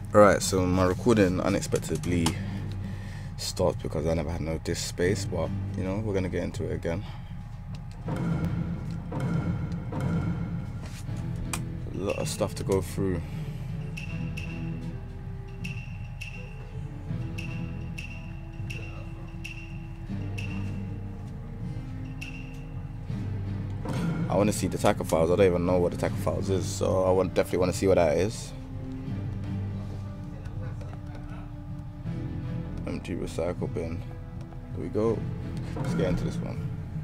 Alright, so my recording unexpectedly stopped because I never had no disk space, but you know, we're gonna get into it again. A lot of stuff to go through. I want to see the Attacker Files. I don't even know what the Attacker Files is, so I definitely want to see what that is. Empty recycle bin. Here we go. Let's get into this one.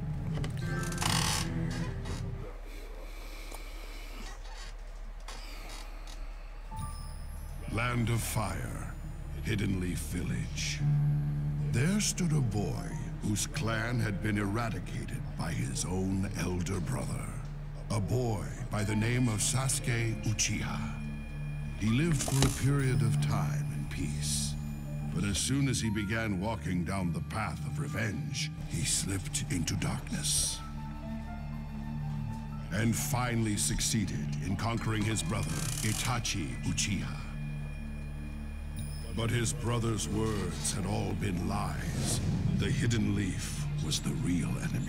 Land of Fire, Hidden Leaf Village. There stood a boy whose clan had been eradicated by his own elder brother. A boy by the name of Sasuke Uchiha. He lived for a period of time in peace. But as soon as he began walking down the path of revenge, he slipped into darkness. And finally succeeded in conquering his brother, Itachi Uchiha. But his brother's words had all been lies. The Hidden Leaf was the real enemy.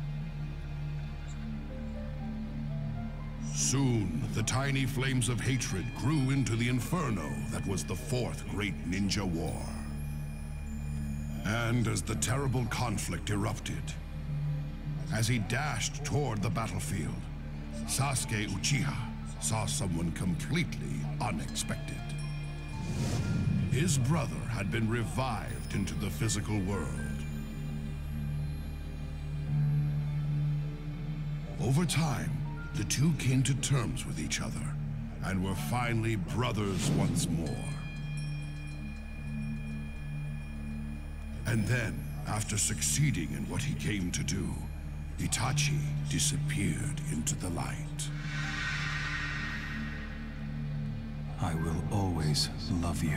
Soon, the tiny flames of hatred grew into the inferno that was the Fourth Great Ninja War. And as the terrible conflict erupted, as he dashed toward the battlefield, Sasuke Uchiha saw someone completely unexpected. His brother had been revived into the physical world. Over time, the two came to terms with each other and were finally brothers once more. And then, after succeeding in what he came to do, Itachi disappeared into the light. I will always love you.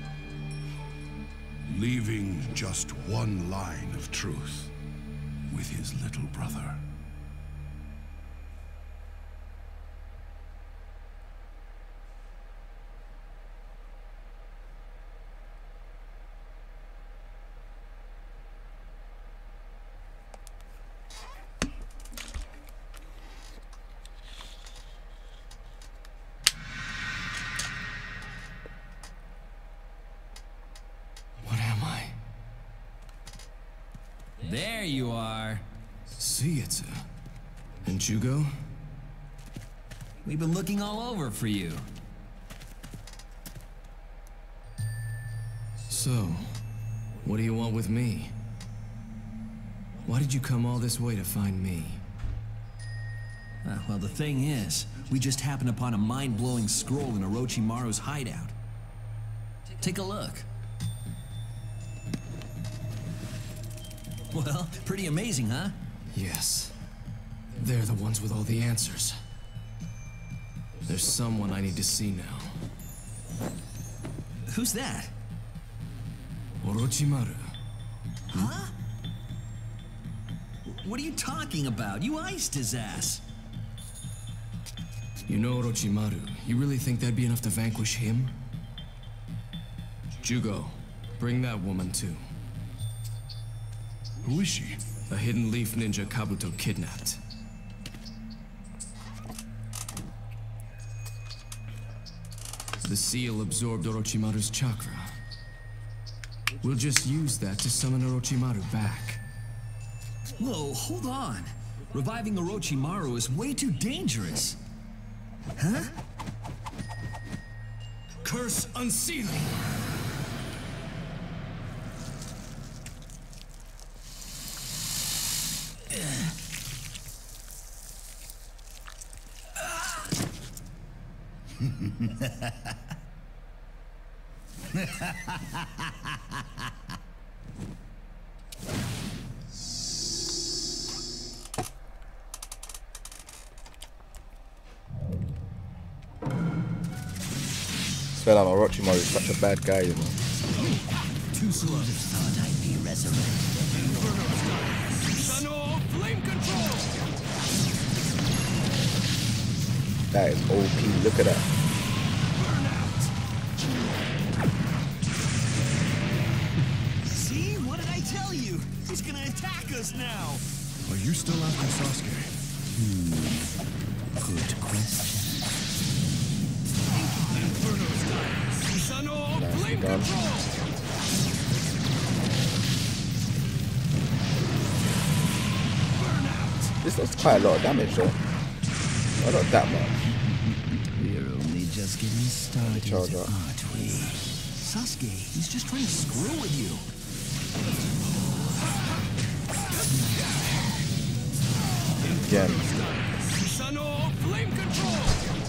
Leaving just one line of truth with his little brother. There you are. Suietsu. And Jugo? We've been looking all over for you. So, what do you want with me? Why did you come all this way to find me? Well, the thing is, we just happened upon a mind-blowing scroll in Orochimaru's hideout. Take a look. Well, pretty amazing, huh? Yes. They're the ones with all the answers. There's someone I need to see now. Who's that? Orochimaru. Huh? What are you talking about? You iced his ass. You know Orochimaru. You really think that'd be enough to vanquish him? Jugo, bring that woman too. Who is she? A Hidden Leaf ninja Kabuto kidnapped. The seal absorbed Orochimaru's chakra. We'll just use that to summon Orochimaru back. Whoa, hold on. Reviving Orochimaru is way too dangerous. Huh? Curse unsealing! Feel like Orochimaru is such a bad guy, you know. Too slow. Thought I'd be resurrected. Flame control! That is OP. Look at that. Burn out! us now? Are you still after Sasuke? Good question. Inferno style. Susanoo, flame done. control. This does quite a lot of damage though. Not that much. We're only just getting started, Charge up. aren't we? Sasuke, he's just trying to screw with you. Again. Susanoo, flame control.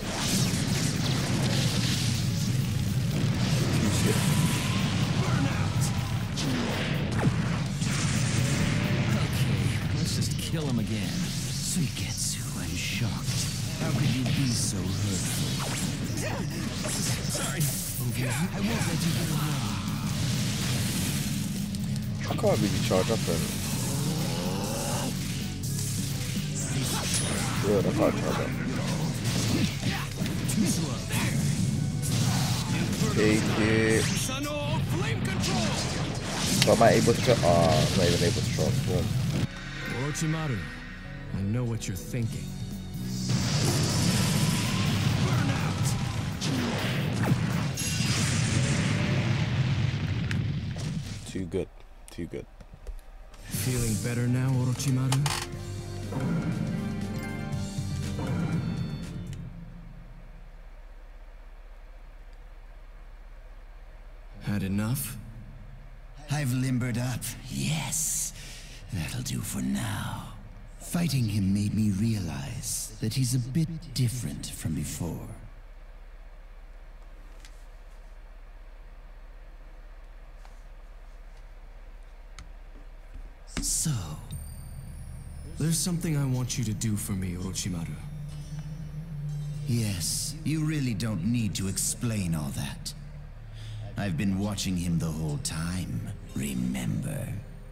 Okay, let's just kill him again. Suigetsu, I'm shocked. How could you be so hurtful? Sorry. Okay, I won't let you get along. I can't really charge up and good, I can't charge up. Too slow. Take it. Susanoo, flame control. So am I able to I'm not even able to transform. Orochimaru, I know what you're thinking. Too good. Too good. Feeling better now, Orochimaru? Had enough? I've limbered up, yes. That'll do for now. Fighting him made me realize that he's a bit different from before. So, There's something I want you to do for me, Orochimaru. yes, you really don't need to explain all that. I've been watching him the whole time, remember?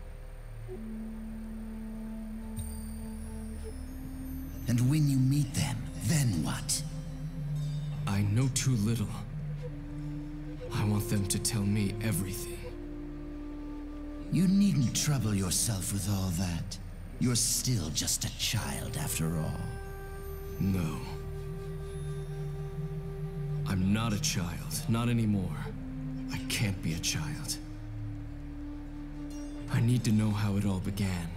And when you meet them, then what? I know too little. I want them to tell me everything. You needn't trouble yourself with all that. You're still just a child after all. No. I'm not a child, not anymore. I can't be a child. I need to know how it all began.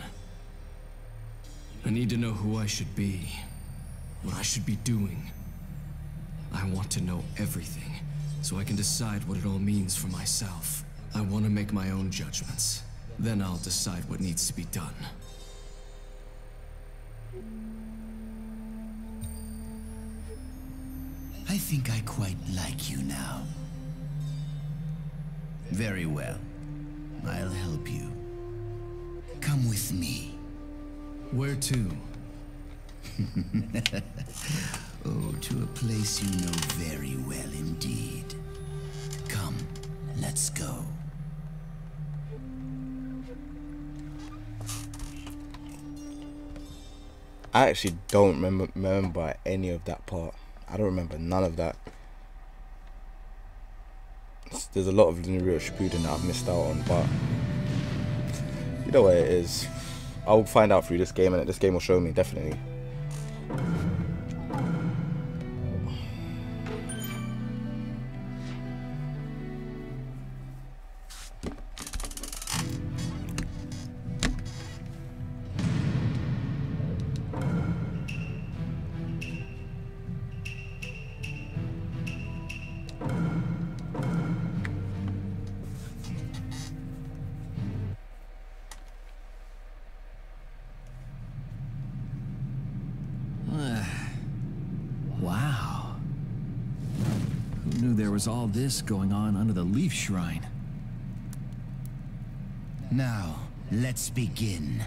I need to know who I should be, what I should be doing. I want to know everything, so I can decide what it all means for myself. I want to make my own judgments. Then I'll decide what needs to be done. I think I quite like you now. Very well. I'll help you. Come with me. Where to? Oh, to a place you know very well indeed. Come, let's go. I actually don't remember any of that part. I don't remember none of that. There's a lot of Naruto Shippuden that I've missed out on, but you know what it is. I'll find out through this game, and this game will show me, definitely. Wow. Who knew there was all this going on under the Leaf Shrine? Now, let's begin.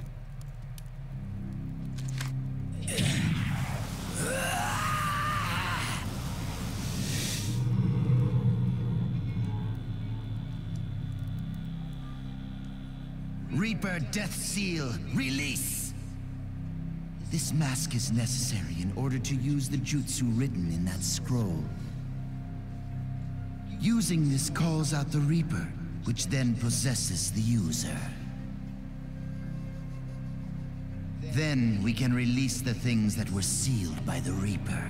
Reaper Death Seal, release! This mask is necessary in order to use the jutsu written in that scroll. Using this calls out the Reaper, which then possesses the user. Then we can release the things that were sealed by the Reaper.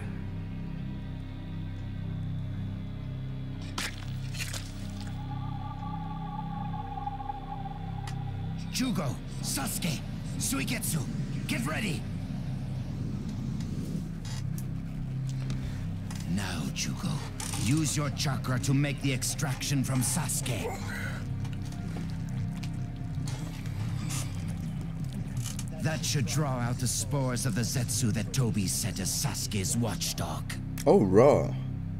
Jugo, Sasuke, Suigetsu, get ready! Now, Jugo, use your chakra to make the extraction from Sasuke. That should draw out the spores of the Zetsu that Tobi sent as Sasuke's watchdog. Oh, raw.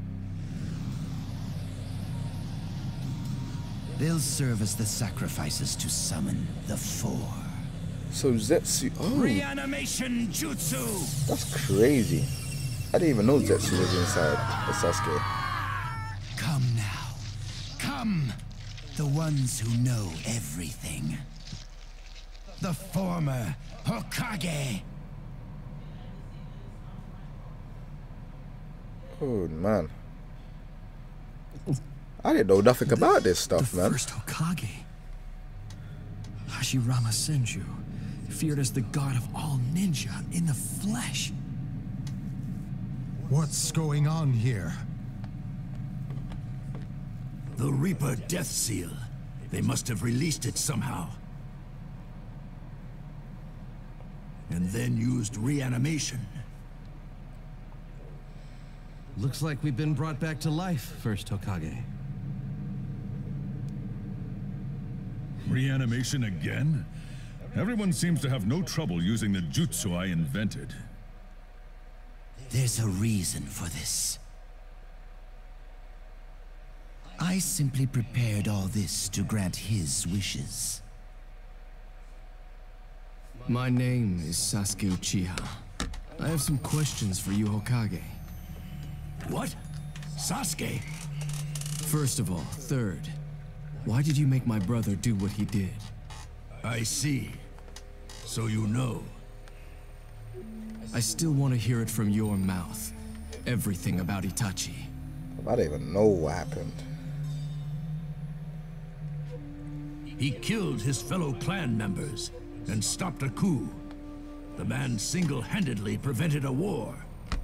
They'll serve as the sacrifices to summon the Four. So Zetsu. Oh, Reanimation Jutsu! that's crazy. I didn't even know Zetsu was inside the Sasuke. Come now. Come! The ones who know everything. The former Hokage! Oh, man. I didn't know nothing about this stuff, the man. First Hokage. Hashirama Senju, feared as the god of all ninja in the flesh. What's going on here? The Reaper Death Seal. They must have released it somehow. And then used reanimation. Looks like we've been brought back to life, First Hokage. Reanimation again? Everyone seems to have no trouble using the jutsu I invented. There's a reason for this. I simply prepared all this to grant his wishes. My name is Sasuke Uchiha. I have some questions for you, Hokage. What? Sasuke? First of all, third, why did you make my brother do what he did? I see. So you know. I still want to hear it from your mouth. Everything about Itachi. I don't even know what happened. He killed his fellow clan members and stopped a coup. The man single-handedly prevented a war.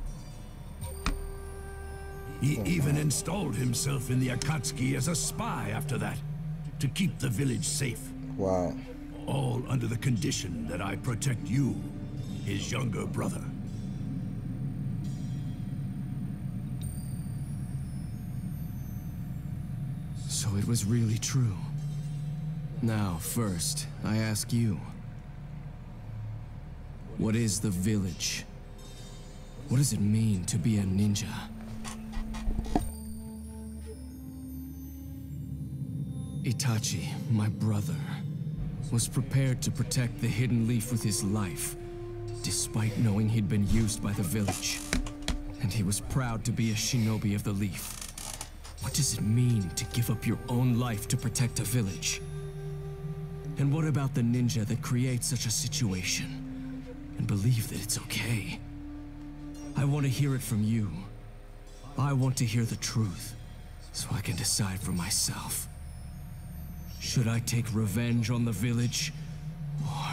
He even installed himself in the Akatsuki as a spy after that, to keep the village safe. Wow. All under the condition that I protect you, his younger brother. So it was really true. Now, first, I ask you. What is the village? What does it mean to be a ninja? Itachi, my brother, was prepared to protect the Hidden Leaf with his life, despite knowing he'd been used by the village. And he was proud to be a shinobi of the Leaf. What does it mean to give up your own life to protect a village? And what about the ninja that creates such a situation and believe that it's okay? I want to hear it from you. I want to hear the truth, so I can decide for myself. Should I take revenge on the village, or...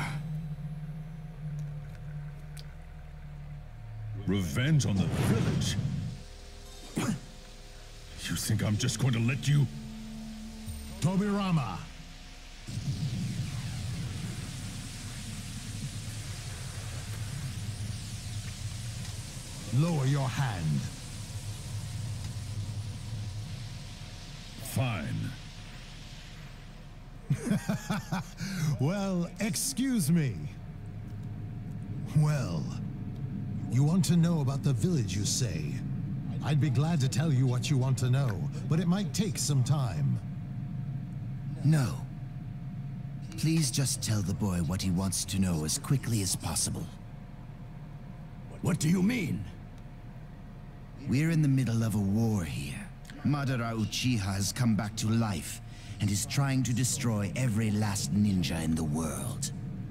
Revenge on the village? You think I'm just going to let you? Tobirama! Lower your hand. Fine. Well, excuse me. Well, you want to know about the village, you say? I'd be glad to tell you what you want to know, but it might take some time. No. Please just tell the boy what he wants to know as quickly as possible. What do you mean? We're in the middle of a war here. Madara Uchiha has come back to life and is trying to destroy every last ninja in the world.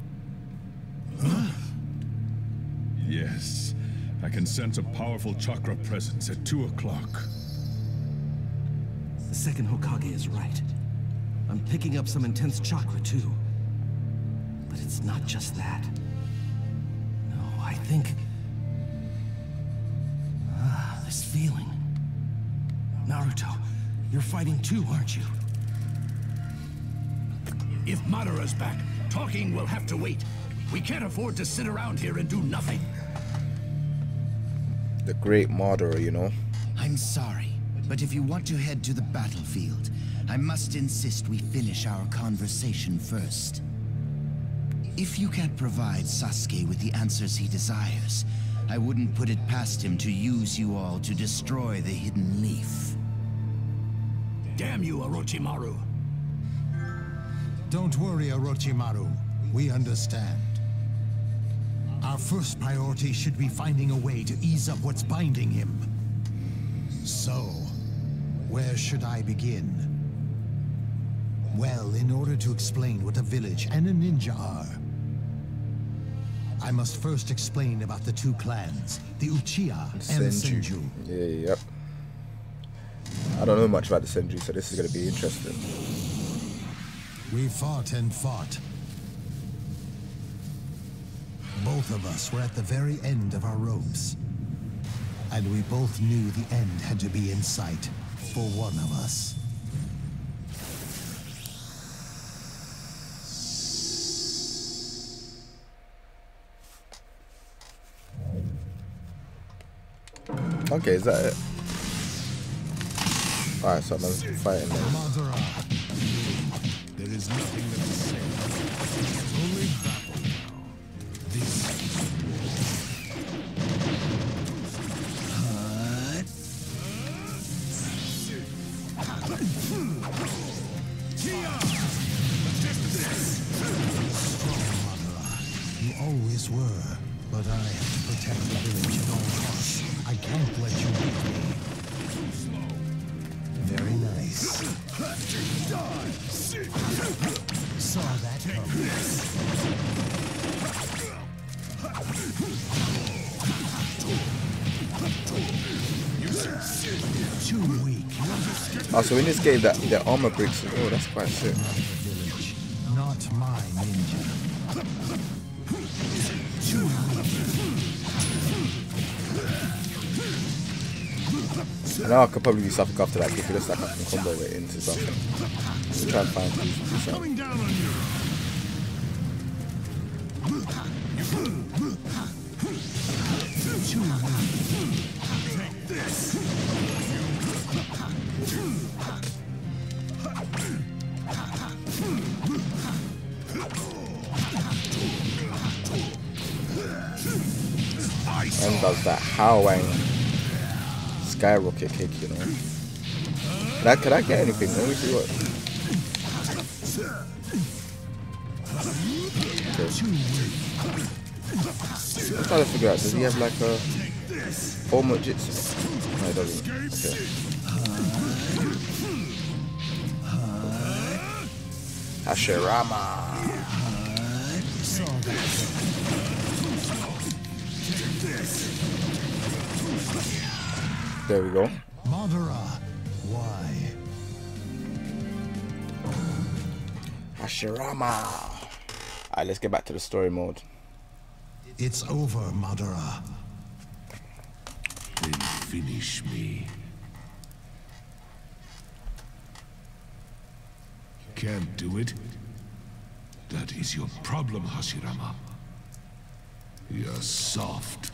Yes. I can sense a powerful chakra presence at 2 o'clock. The second Hokage is right. I'm picking up some intense chakra, too. But it's not just that. think... this feeling. Naruto, you're fighting too, aren't you? If Madara's back, talking will have to wait. We can't afford to sit around here and do nothing. The great Madara, you know. I'm sorry, but if you want to head to the battlefield, I must insist we finish our conversation first. If you can't provide Sasuke with the answers he desires, I wouldn't put it past him to use you all to destroy the Hidden Leaf. Damn you, Orochimaru. Don't worry, Orochimaru. We understand. Our first priority should be finding a way to ease up what's binding him. So, where should I begin? Well, in order to explain what a village and a ninja are, I must first explain about the two clans, the Uchiha and the Senju. Yeah, yep. I don't know much about the Senju, so this is going to be interesting. We fought and fought. Both of us were at the very end of our ropes. And we both knew the end had to be in sight for one of us. Okay, is that it? Alright, so I'm fighting now. Madara. There is nothing that is safe. Only battle now. This You always were, but I have to protect the village at all costs. I can't let you beat me. Very nice. Saw that coming. Too weak. Oh, so in this game, that the armor breaks. Oh, that's quite sick. Village, not my ninja. Too I know I could probably do something after that if it looks like I can combo it into something. Let's try and find something. coming down on you. Take this. And does that Howang skyrocket kick, you know? Could I get anything? Let me see what. Okay. I'm trying to figure out, does he have like a form of jitsu? No, he doesn't. Okay. Hashirama. There we go. Madara, why? Hashirama. Alright, let's get back to the story mode. It's over, Madara. Then finish me. Can't do it? That is your problem, Hashirama. You're soft.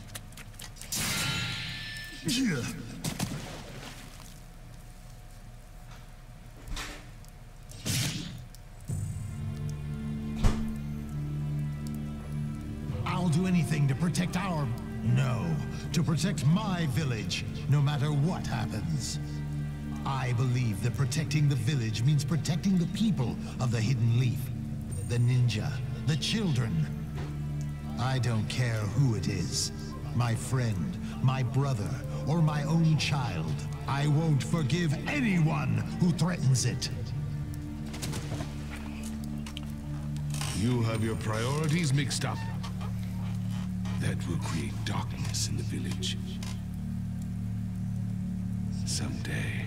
I'll do anything to protect our... No, to protect my village, no matter what happens. I believe that protecting the village means protecting the people of the Hidden Leaf. The ninja, the children. I don't care who it is. My friend, my brother, or my own child. I won't forgive anyone who threatens it. You have your priorities mixed up. That will create darkness in the village. Someday.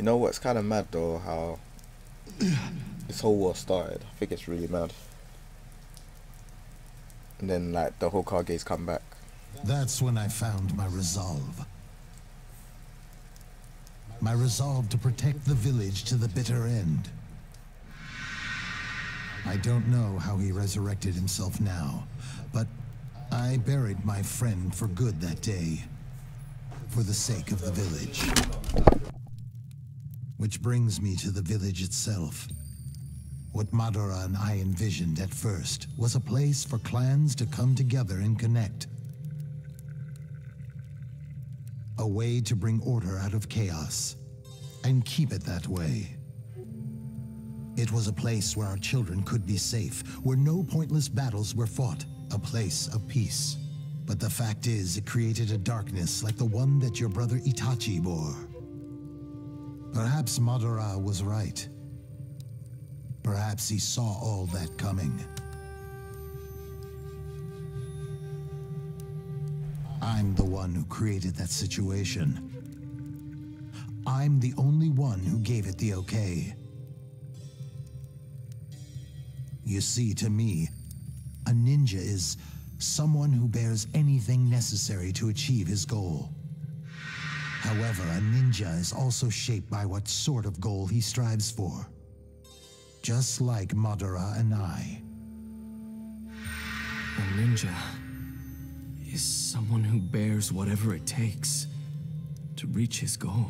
You know what's kind of mad though? How this whole war started. I think it's really mad. And then like the Hokage's come back. That's when I found my resolve. My resolve to protect the village to the bitter end. I don't know how he resurrected himself now, but I buried my friend for good that day, for the sake of the village. Which brings me to the village itself. What Madara and I envisioned at first was a place for clans to come together and connect. A way to bring order out of chaos, and keep it that way. It was a place where our children could be safe, where no pointless battles were fought, a place of peace. But the fact is, it created a darkness like the one that your brother Itachi bore. Perhaps Madara was right. Perhaps he saw all that coming. I'm the one who created that situation. I'm the only one who gave it the okay. You see, to me, a ninja is someone who bears anything necessary to achieve his goal. However, a ninja is also shaped by what sort of goal he strives for. Just like Madara and I. A ninja is someone who bears whatever it takes to reach his goal.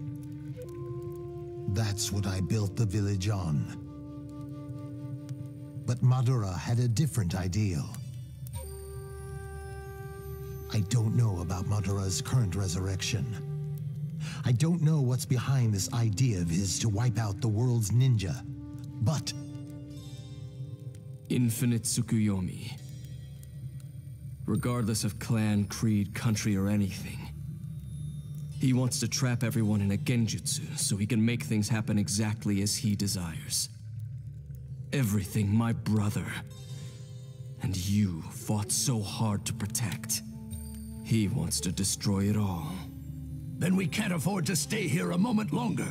That's what I built the village on. But Madara had a different ideal. I don't know about Madara's current resurrection. I don't know what's behind this idea of his to wipe out the world's ninja, but... Infinite Tsukuyomi. Regardless of clan, creed, country, or anything. He wants to trap everyone in a genjutsu so he can make things happen exactly as he desires. Everything my brother and you fought so hard to protect. He wants to destroy it all. Then we can't afford to stay here a moment longer.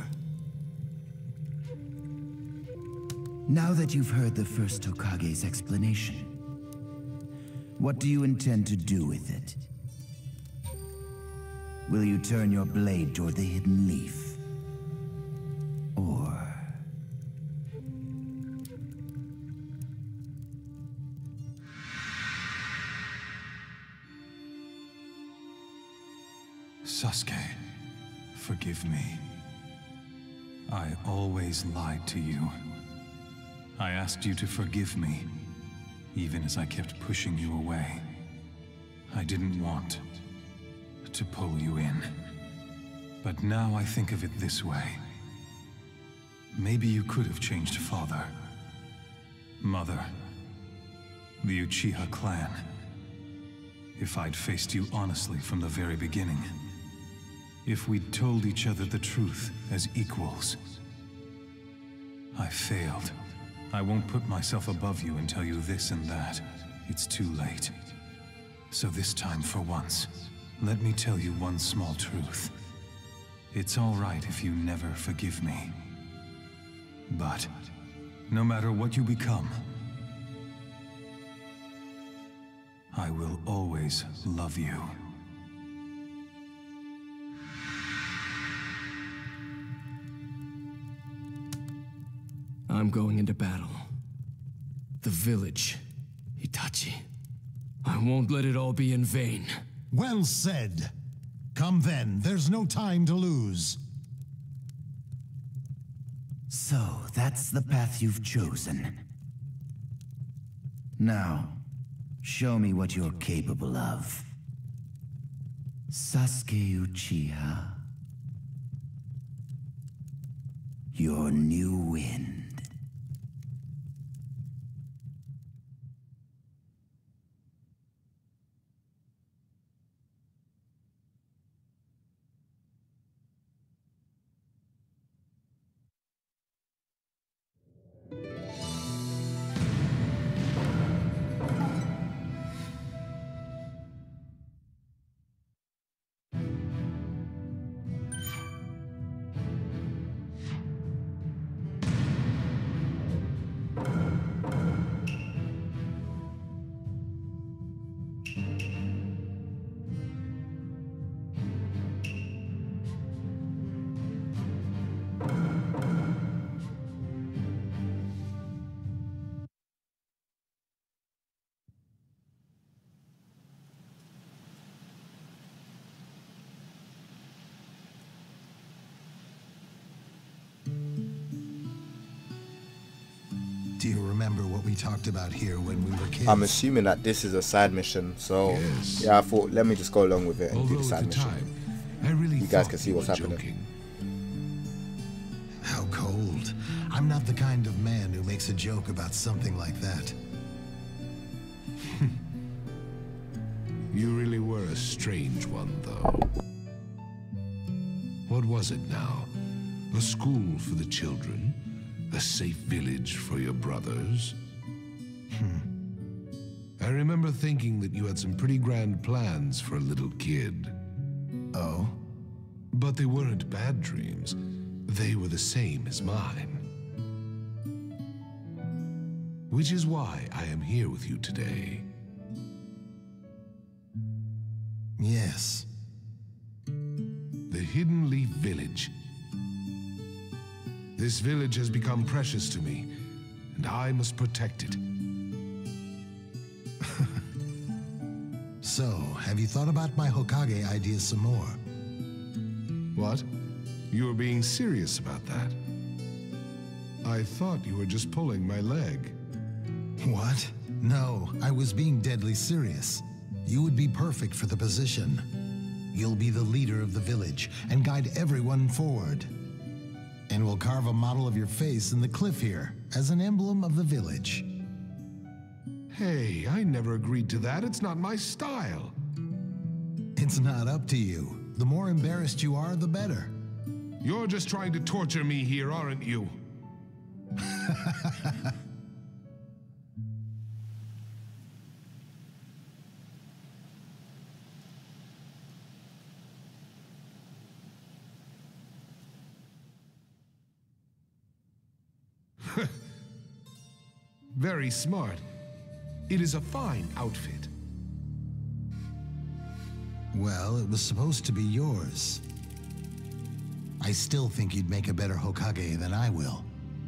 Now that you've heard the first Hokage's explanation, what do you intend to do with it? Will you turn your blade toward the hidden leaf? Or... Sasuke, forgive me. I always lied to you. I asked you to forgive me, even as I kept pushing you away. I didn't want to pull you in. But now I think of it this way. Maybe you could have changed father, mother, the Uchiha clan, if I'd faced you honestly from the very beginning. If we'd told each other the truth as equals. I failed. I won't put myself above you and tell you this and that. It's too late. So this time, for once, let me tell you one small truth. It's all right if you never forgive me. But, no matter what you become, I will always love you. I'm going into battle. The village, Itachi. I won't let it all be in vain. Well said. Come then, there's no time to lose. So, that's the path you've chosen. Now, show me what you're capable of. Sasuke Uchiha. Your new wind. remember what we talked about here when we were kids. I'm assuming that this is a side mission, so Yes. yeah, I thought let me just go along with it and do Although the side at the mission. time, I really You guys thought can see you what's were happening. joking. How cold. I'm not the kind of man who makes a joke about something like that. You really were a strange one, though. What was it now? A school for the children? A safe village for your brothers? I remember thinking that you had some pretty grand plans for a little kid. Oh? But they weren't bad dreams. They were the same as mine. Which is why I am here with you today. Yes. The Hidden Leaf Village. This village has become precious to me, and I must protect it. So, have you thought about my Hokage idea some more? What? You are being serious about that? I thought you were just pulling my leg. What? No, I was being deadly serious. You would be perfect for the position. You'll be the leader of the village and guide everyone forward. And we'll carve a model of your face in the cliff here as an emblem of the village. Hey, I never agreed to that. It's not my style. It's not up to you. The more embarrassed you are, the better. You're just trying to torture me here, aren't you? Very smart. It is a fine outfit. Well, it was supposed to be yours. I still think you'd make a better Hokage than I will.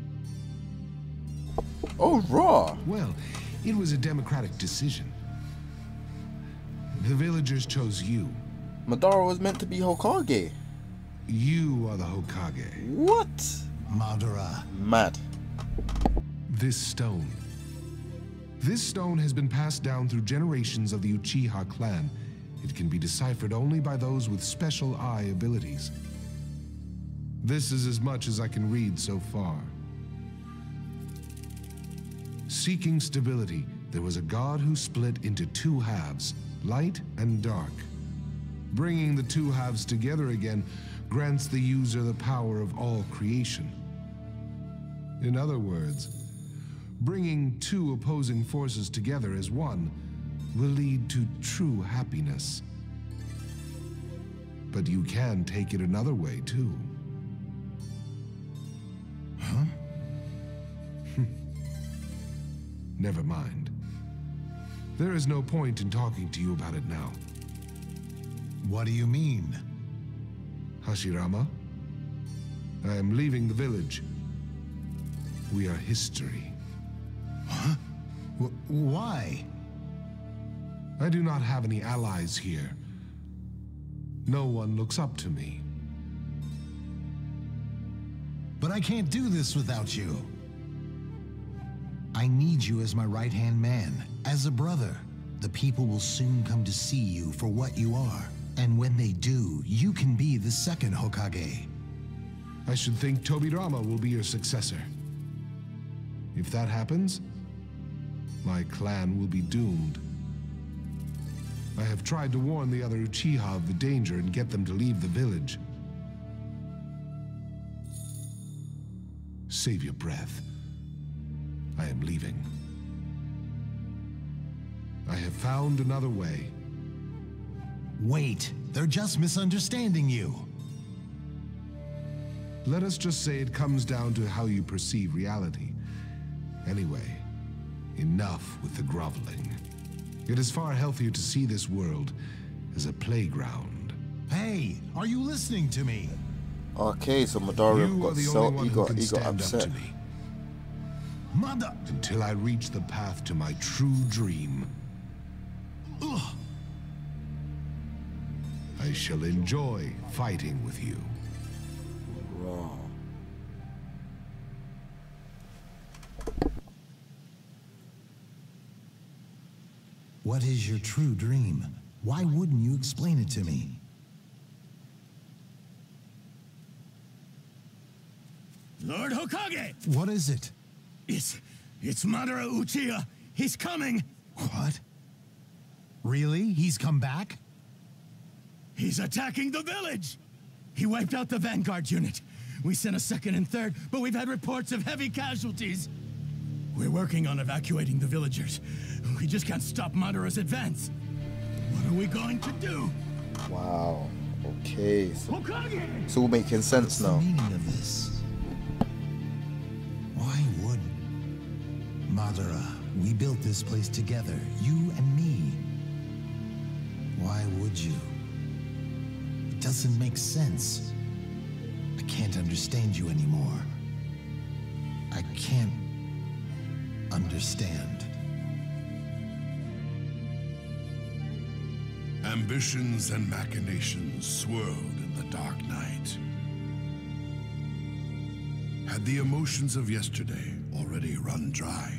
Oh, raw. Well, it was a democratic decision. The villagers chose you. Madara was meant to be Hokage. You are the Hokage. What? Madara. Mad. This stone. This stone has been passed down through generations of the Uchiha clan. It can be deciphered only by those with special eye abilities. This is as much as I can read so far. Seeking stability, there was a god who split into two halves, light and dark. Bringing the two halves together again grants the user the power of all creation. In other words, bringing two opposing forces together as one will lead to true happiness. But you can take it another way, too. Huh? Never mind. There is no point in talking to you about it now. What do you mean? Hashirama, I am leaving the village. We are history. Huh? Why? I do not have any allies here. No one looks up to me. But I can't do this without you. I need you as my right-hand man, as a brother. The people will soon come to see you for what you are. And when they do, you can be the second Hokage. I should think Tobirama will be your successor. If that happens, my clan will be doomed. I have tried to warn the other Uchiha of the danger and get them to leave the village. Save your breath. I am leaving. I have found another way. Wait, they're just misunderstanding you. Let us just say it comes down to how you perceive reality. Anyway, enough with the groveling. It is far healthier to see this world as a playground. Hey, are you listening to me? Okay, so Madara You are got the so only one he who got can stand up upset. to me. Mother! Until I reach the path to my true dream. Ugh. I shall enjoy fighting with you. Raw. What is your true dream? Why wouldn't you explain it to me? Lord Hokage! What is it? It's Madara Uchiha. He's coming. What? Really? He's come back? He's attacking the village. He wiped out the Vanguard unit. We sent a second and third, but we've had reports of heavy casualties. We're working on evacuating the villagers. We just can't stop Madara's advance. What are we going to do? Wow. Okay. So Hokage! it's all making sense now. What's the meaning of this? Why would... Madara, we built this place together, you and me. Why would you? It doesn't make sense. I can't understand you anymore. I can't understand. Ambitions and machinations swirled in the dark night. Had the emotions of yesterday already run dry?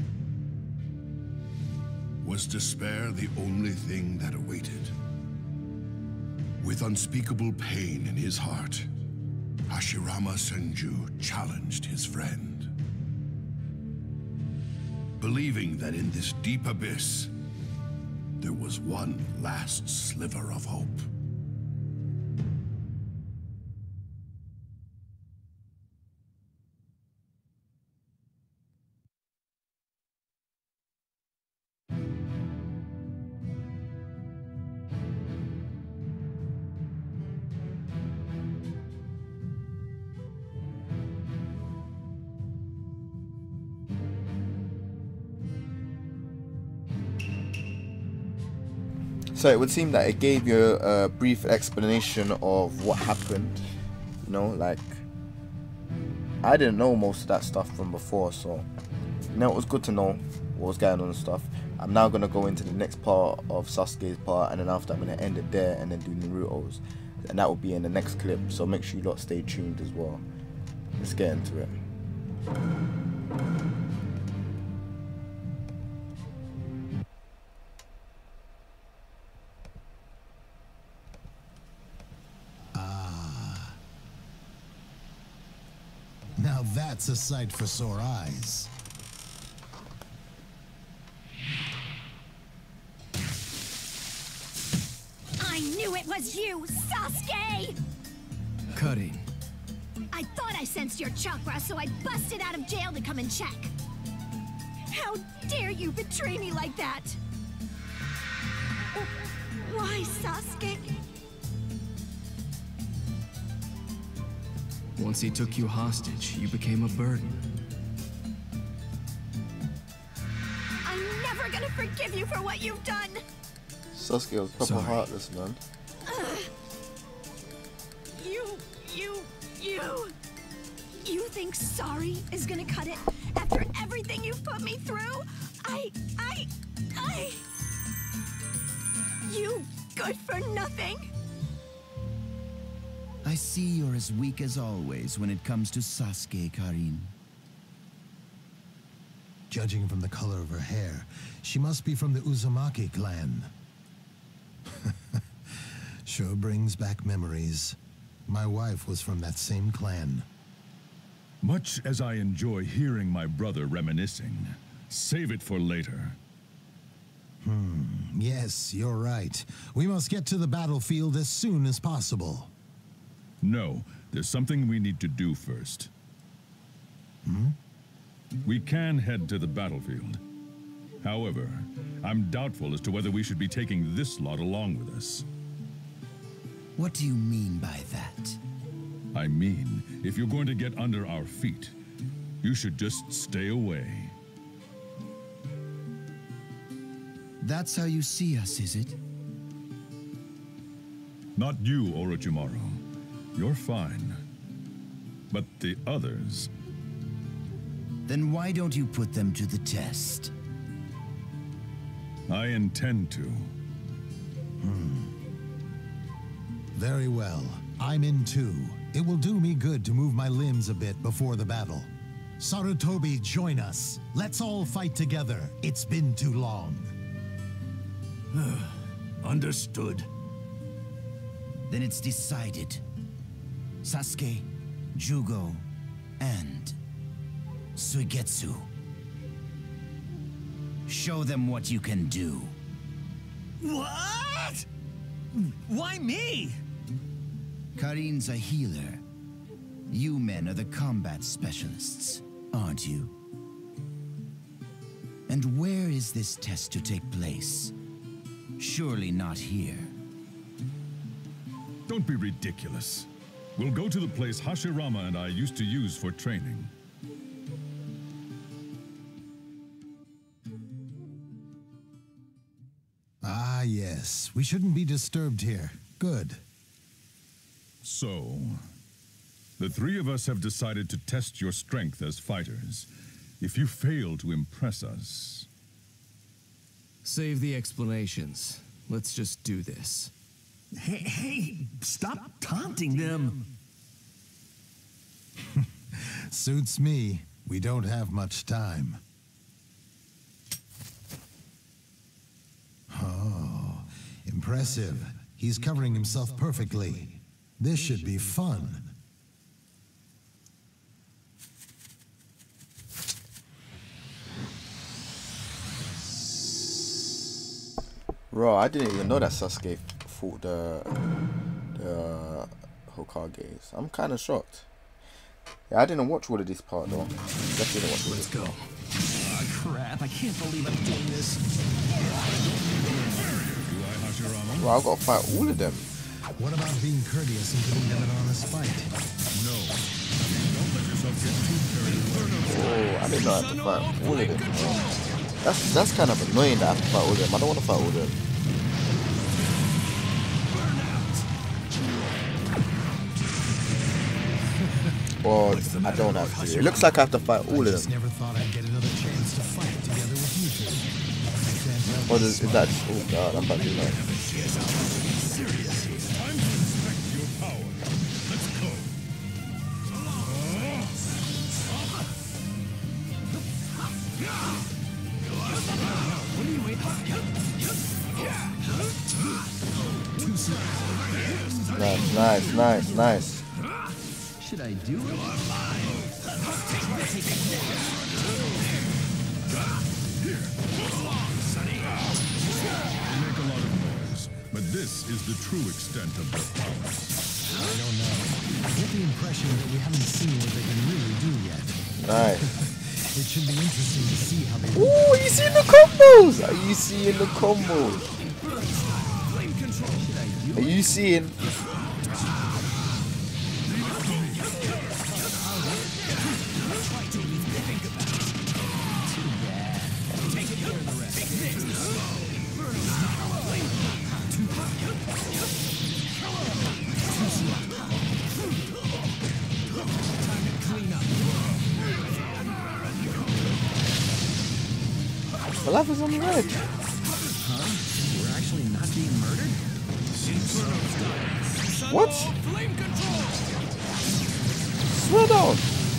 Was despair the only thing that awaited? With unspeakable pain in his heart, Hashirama Senju challenged his friend. Believing that in this deep abyss, there was one last sliver of hope. So it would seem that it gave you a brief explanation of what happened. You know, like, I didn't know most of that stuff from before, so you know, it was good to know what was going on and stuff. I'm now gonna go into the next part of Sasuke's part, and then after I'm gonna end it there and then do Naruto's, and that will be in the next clip. So make sure you lot stay tuned as well. Let's get into it. Now that's a sight for sore eyes. I knew it was you, Sasuke! Cutting. I thought I sensed your chakra, so I busted out of jail to come and check. How dare you betray me like that? Why, Sasuke? Once he took you hostage, you became a burden. I'm never gonna forgive you for what you've done! Sasuke was proper heartless, man. You think sorry is gonna cut it after everything you've put me through? You good for nothing? I see you're as weak as always when it comes to Sasuke, Karin. Judging from the color of her hair, she must be from the Uzumaki clan. Sure brings back memories. My wife was from that same clan. Much as I enjoy hearing my brother reminiscing, save it for later. Yes, you're right. We must get to the battlefield as soon as possible. No, there's something we need to do first. We can head to the battlefield. However, I'm doubtful as to whether we should be taking this lot along with us. What do you mean by that? I mean, if you're going to get under our feet, you should just stay away. That's how you see us, is it? Not you, Orochimaru. You're fine. But the others... Then why don't you put them to the test? I intend to. Very well. I'm in too. It will do me good to move my limbs a bit before the battle. Sarutobi, join us. Let's all fight together. It's been too long. Understood. Then it's decided. Sasuke, Jugo, and Suigetsu. Show them what you can do. What? Why me? Karin's a healer. You men are the combat specialists, aren't you? And where is this test to take place? Surely not here. Don't be ridiculous. We'll go to the place Hashirama and I used to use for training. Ah, yes. We shouldn't be disturbed here. Good. So, the three of us have decided to test your strength as fighters. If you fail to impress us... Save the explanations. Let's just do this. Hey, stop taunting them. Suits me. We don't have much time. Oh, impressive. He's covering himself perfectly. This should be fun. Bro, I didn't even know that Sasuke fought the Hokages. I'm kind of shocked. Yeah, I didn't watch all of this part though. Definitely didn't watch all of this. Let's go. Oh, crap, I can't believe I'm doing this. Bro, I've got to fight all of them. What about being courteous and giving them an honest fight? No. Don't let yourself get too carried away. Oh, I didn't know I had to fight all of them. That's kind of annoying that I have to fight all of them. I don't want to fight all of them. Or I don't have to. It looks like I have to fight all of them. Never thought I'd get another chance to fight together with you two. What is that? Oh god, I'm about to do that. Time to respect your power. Let's go. Nice. Should I do it? You make a lot of noise, but this is the true extent of their powers. I don't know. I get the impression that we haven't seen what they can really do yet. Nice. It should be interesting to see how they... Ooh, are you seeing the combos? Are you seeing the combos? Are you seeing? My life is on the red. Huh? We're actually not being murdered? What? Swear down.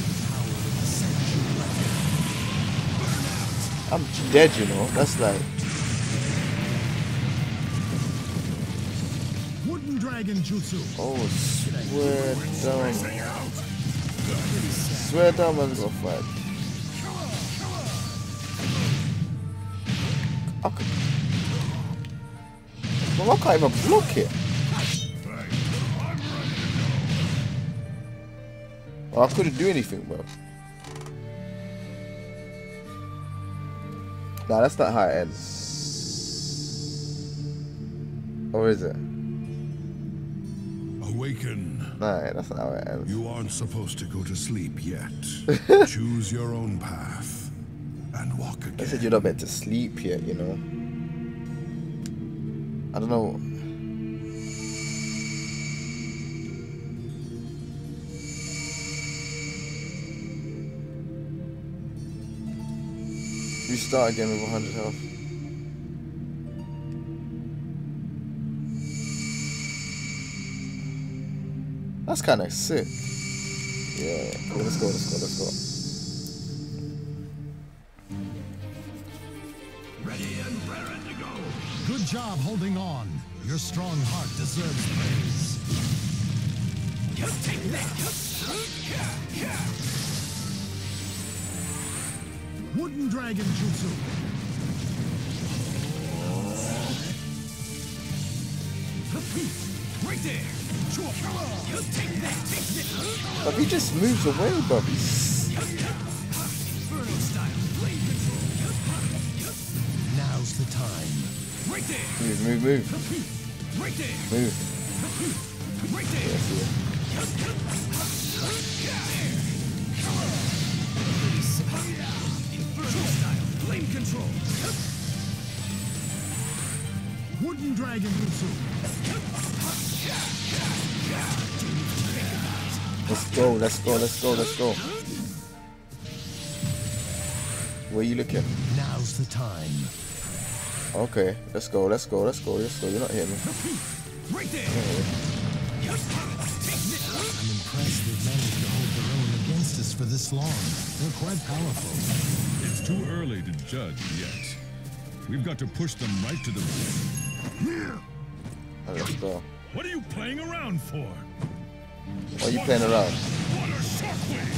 I'm dead, you know. That's like... Wooden dragon jutsu. Oh, swear down. Swear down, man's gonna fight. Okay. Well, I can't even block it. Well, I couldn't do anything, bro. Nah, that's not how it ends. Or is it? Awaken. Nah, that's not how it ends. You aren't supposed to go to sleep yet. Choose your own path and walk again. I said you're not meant to sleep yet, you know. I don't know. You start again with 100 health. That's kind of sick. Yeah, cool. Let's go. Ready and raring to go. Good job holding on. Your strong heart deserves praise. Take that. Wooden Dragon Jutsu. Right there. Take that. But he just moves away, Bobby. Inferno style. Blade control. Now's the time. Right there. Move. Right there. Move. Right there. Yeah, see it. Inferno style. Flame control. Wooden Dragon Jutsu. Let's go. Where you looking? Now's the time. Okay, let's go. You're not hitting me. Right there. I'm impressed they've managed to hold their own against us for this long. They're quite powerful. It's too early to judge yet. We've got to push them right to the brink. Let's go. What are you playing around for? Why are you playing around? Water shockwave!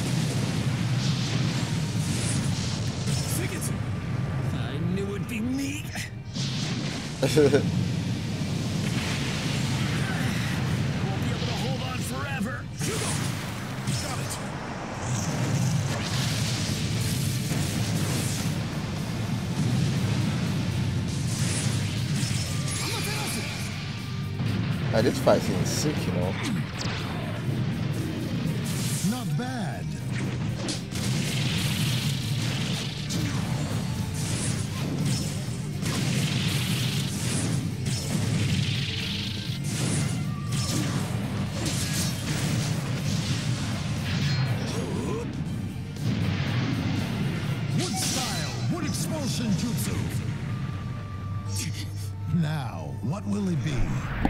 I knew it'd be me. I won't be able to hold on forever. Got it. This fight seems sick, you know. Not bad. Wood style, wood expulsion jutsu. Now, what will it be?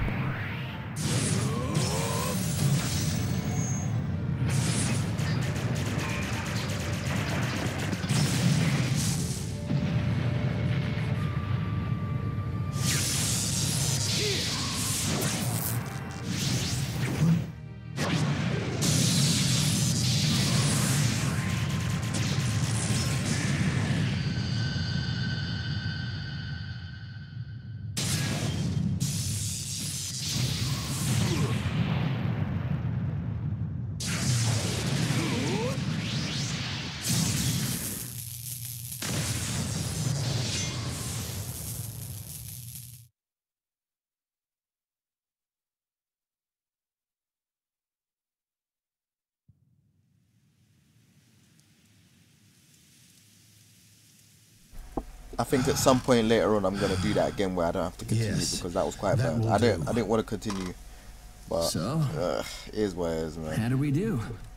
I think at some point later on I'm gonna do that again where I don't have to continue because that was quite bad. I didn't want to continue, but So, it is what it is, man. how do we do?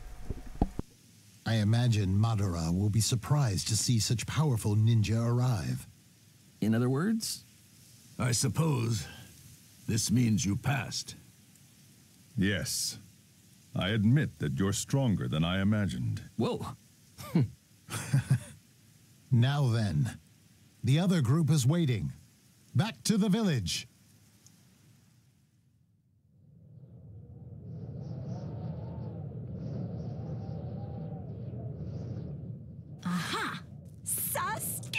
I imagine Madara will be surprised to see such powerful ninja arrive. In other words? I suppose this means you passed. Yes. I admit that you're stronger than I imagined. Whoa. Now then, the other group is waiting. Back to the village. Aha! Sasuke!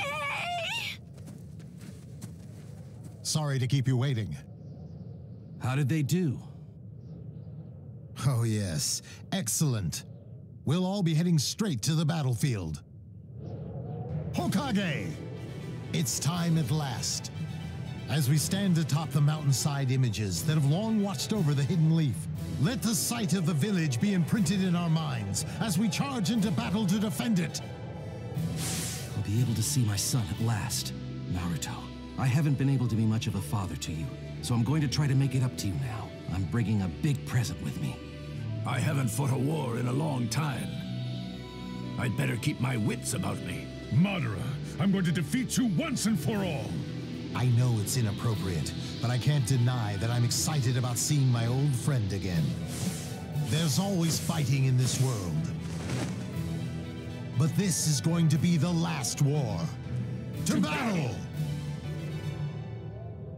Sorry to keep you waiting. How did they do? Oh yes, excellent. We'll all be heading straight to the battlefield. Hokage! It's time at last. As we stand atop the mountainside images that have long watched over the Hidden Leaf, let the sight of the village be imprinted in our minds as we charge into battle to defend it. I'll be able to see my son at last. Naruto, I haven't been able to be much of a father to you, so I'm going to try to make it up to you now. I'm bringing a big present with me. I haven't fought a war in a long time. I'd better keep my wits about me. Madara, I'm going to defeat you once and for all. I know it's inappropriate, but I can't deny that I'm excited about seeing my old friend again. There's always fighting in this world. But this is going to be the last war. To battle!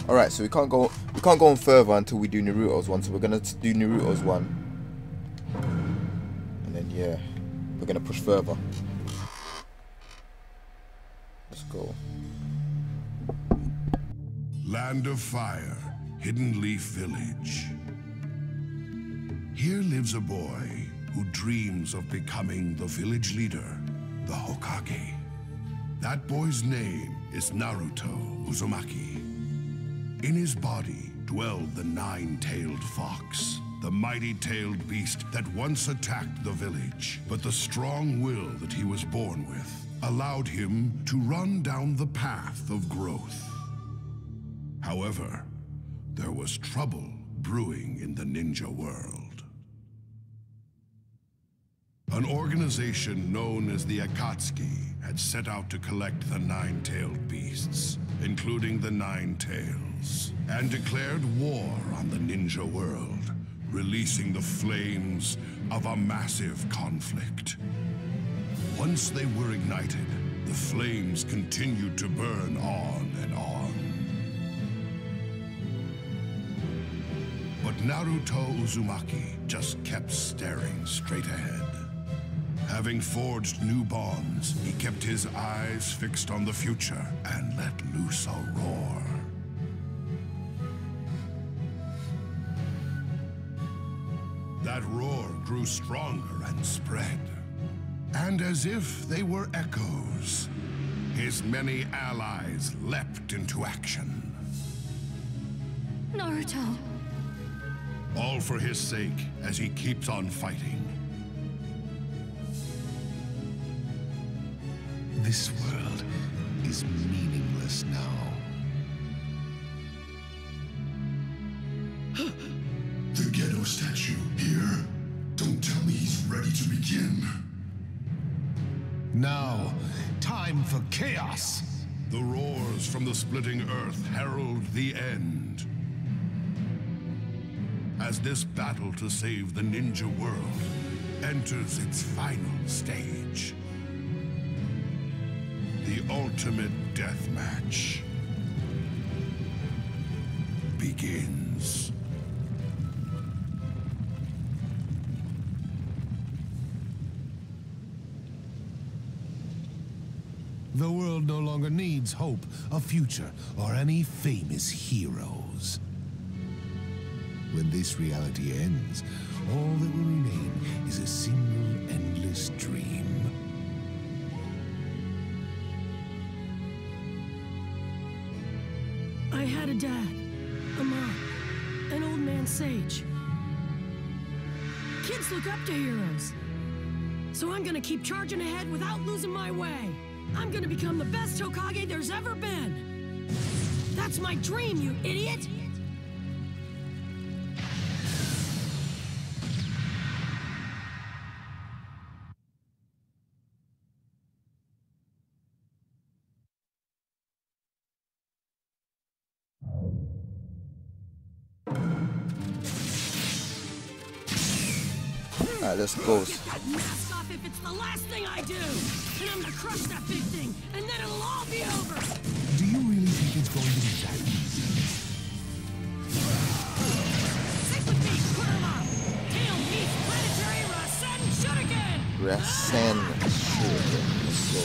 Alright, so we can't go on further until we do Naruto's one, so we're gonna do Naruto's one. And then yeah, we're gonna push further. Let's go. Land of Fire, Hidden Leaf Village. Here lives a boy who dreams of becoming the village leader, the Hokage. That boy's name is Naruto Uzumaki. In his body dwelled the nine-tailed fox, the mighty-tailed beast that once attacked the village, but the strong will that he was born with allowed him to run down the path of growth. However, there was trouble brewing in the ninja world. An organization known as the Akatsuki had set out to collect the nine-tailed beasts, including the Nine Tails, and declared war on the ninja world, releasing the flames of a massive conflict. Once they were ignited, the flames continued to burn on and on. But Naruto Uzumaki just kept staring straight ahead. Having forged new bonds, he kept his eyes fixed on the future and let loose a roar. That roar grew stronger and spread. And as if they were echoes, his many allies leapt into action. Naruto. All for his sake as he keeps on fighting. This world is meaningless now. The Gedo statue here? Don't tell me he's ready to begin. Now, time for chaos! The roars from the splitting earth herald the end. As this battle to save the ninja world enters its final stage. The ultimate death match begins. The world no longer needs hope, a future, or any famous heroes. When this reality ends, all that will remain is a single endless dream. I had a dad, a mom, an old man sage. Kids look up to heroes. So I'm gonna keep charging ahead without losing my way. I'm gonna become the best Hokage there's ever been. That's my dream, you idiot! Alright, let's go. Mask off if it's the last thing I do! And I'm gonna crush that big thing, and then it'll all be over! Do you really think it's going to be that easy? Stick with me, Kurama! Tail meets planetary Rasen Shuriken! Rasen Shuriken. Let's go.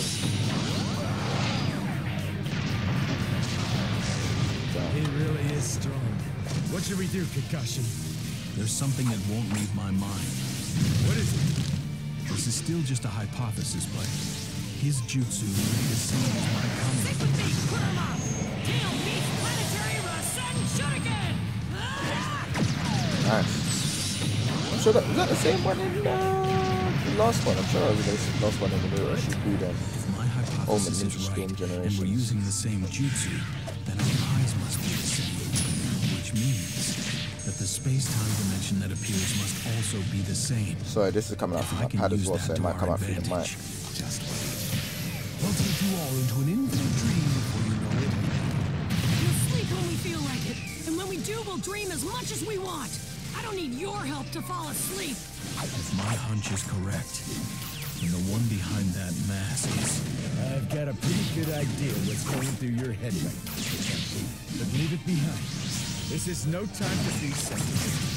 He really is strong. What should we do, Kakashi? There's something that won't leave my mind. What is it? This is still just a hypothesis, but his jutsu will be the same as my coming. Stick with me, Kurama! Tail meets planetary Rasen Shuriken! Nice. I'm sure that was that the same one in the last one. I'm sure that was the last one in the Shippuden. If my hypothesis is right, and we're using the same jutsu, then our eyes must be the same. Which means that the space-time dimension that appears must also be the same. Sorry, this is coming out from my pad as well, so it might come out through the mic. Just wait. We'll take you all into an infinite dream before you know it. We'll sleep when we feel like it, and when we do, we'll dream as much as we want. I don't need your help to fall asleep. If my hunch is correct, And the one behind that mask is... I've got a pretty good idea what's going through your head right now, but leave it behind. This is no time to be sensitive.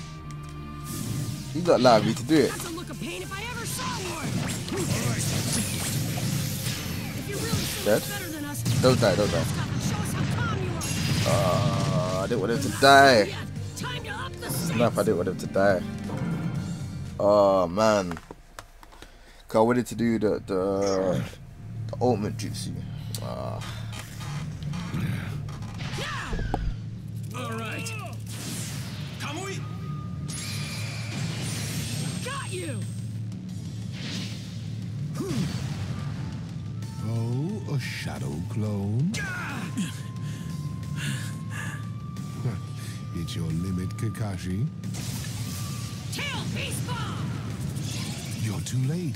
You got Larry to do it. That's a look of pain if I ever saw one. If you're really so Dead? better than us, Don't die, don't die. show us how calm you are. I didn't want him to die. Time to up the Snap, I didn't want him to die. Oh man. Cause I wanted to do the ultimate jutsu. Alright. Kamui! Got you! Oh, a shadow clone. It's your limit, Kakashi. Tail beast bomb! You're too late.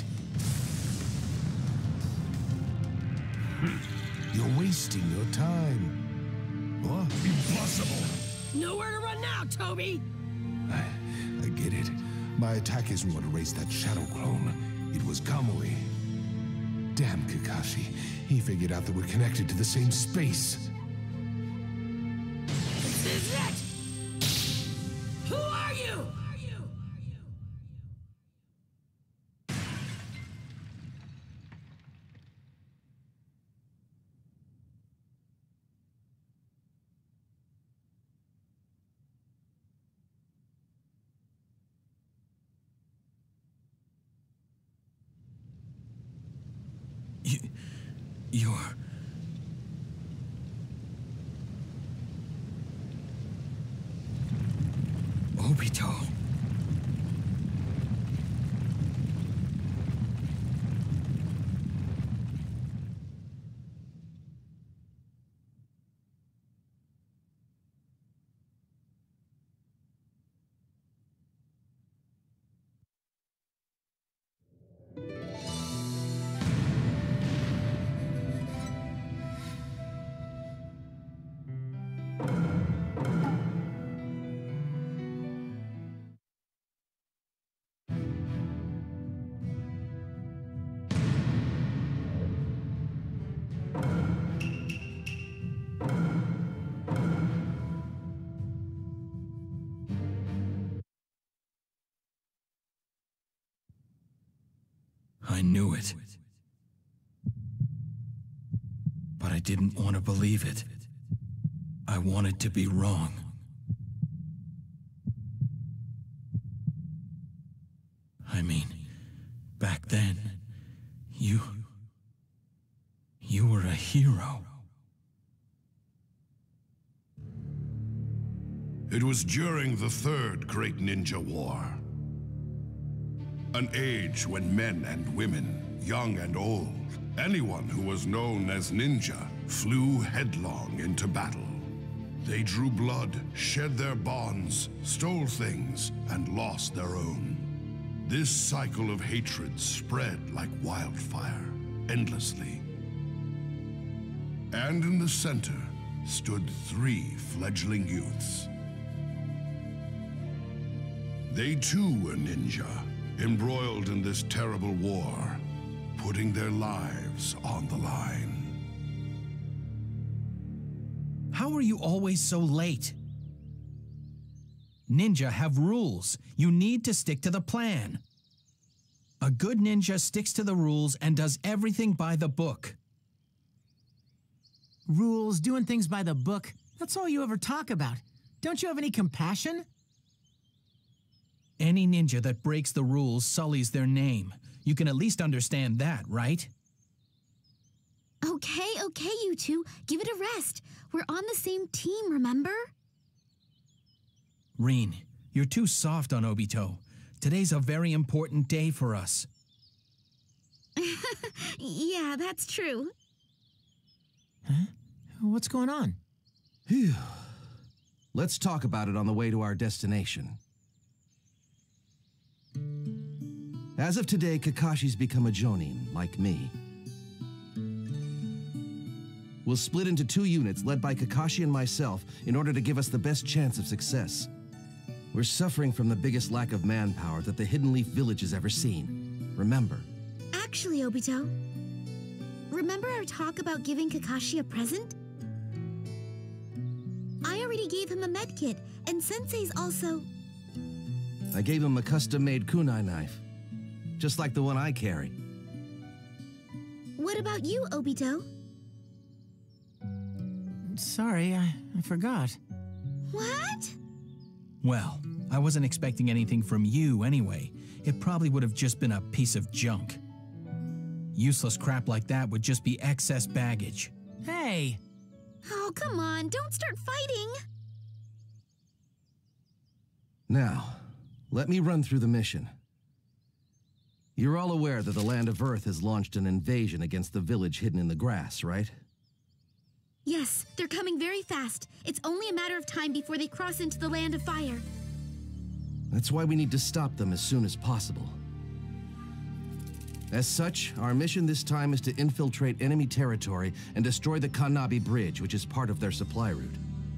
You're wasting your time. What? Impossible! Nowhere to run now, Toby! I get it. My attack isn't what erased that shadow clone. It was Kamui. Damn Kakashi. He figured out that we're connected to the same space. This is it! Who are you? You're... Obito. I knew it. But I didn't want to believe it. I wanted to be wrong. I mean, back then, you were a hero. It was during the Third Great Ninja War. An age when men and women, young and old, anyone who was known as ninja, flew headlong into battle. They drew blood, shed their bonds, stole things, and lost their own. This cycle of hatred spread like wildfire, endlessly. And in the center stood 3 fledgling youths. They too were ninja, embroiled in this terrible war, putting their lives on the line. How are you always so late? Ninja have rules. You need to stick to the plan. A good ninja sticks to the rules and does everything by the book. Rules, doing things by the book, that's all you ever talk about. Don't you have any compassion? Any ninja that breaks the rules sullies their name. You can at least understand that, right? Okay, you two. Give it a rest. We're on the same team, remember? Rin, you're too soft on Obito. Today's a very important day for us. Yeah, that's true. Huh? What's going on? Phew. Let's talk about it on the way to our destination. As of today, Kakashi's become a Jonin, like me. We'll split into 2 units led by Kakashi and myself in order to give us the best chance of success. We're suffering from the biggest lack of manpower that the Hidden Leaf Village has ever seen. Remember, Actually, Obito, remember our talk about giving Kakashi a present? I already gave him a medkit, and Sensei's also... I gave him a custom-made kunai knife, just like the one I carry. What about you, Obito? Sorry, I forgot. What? Well, I wasn't expecting anything from you anyway. It probably would have just been a piece of junk. Useless crap like that would just be excess baggage. Hey! Oh, come on, don't start fighting! Now, let me run through the mission. You're all aware that the Land of Earth has launched an invasion against the village hidden in the grass, right? Yes, they're coming very fast. It's only a matter of time before they cross into the Land of Fire. That's why we need to stop them as soon as possible. As such, our mission this time is to infiltrate enemy territory and destroy the Kanabi Bridge, which is part of their supply route.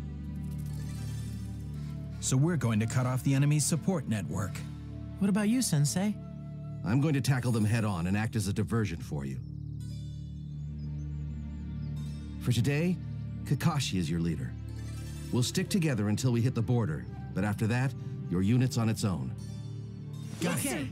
So we're going to cut off the enemy's support network. What about you, Sensei? I'm going to tackle them head-on and act as a diversion for you. For today, Kakashi is your leader. We'll stick together until we hit the border, but after that, your unit's on its own. Got it.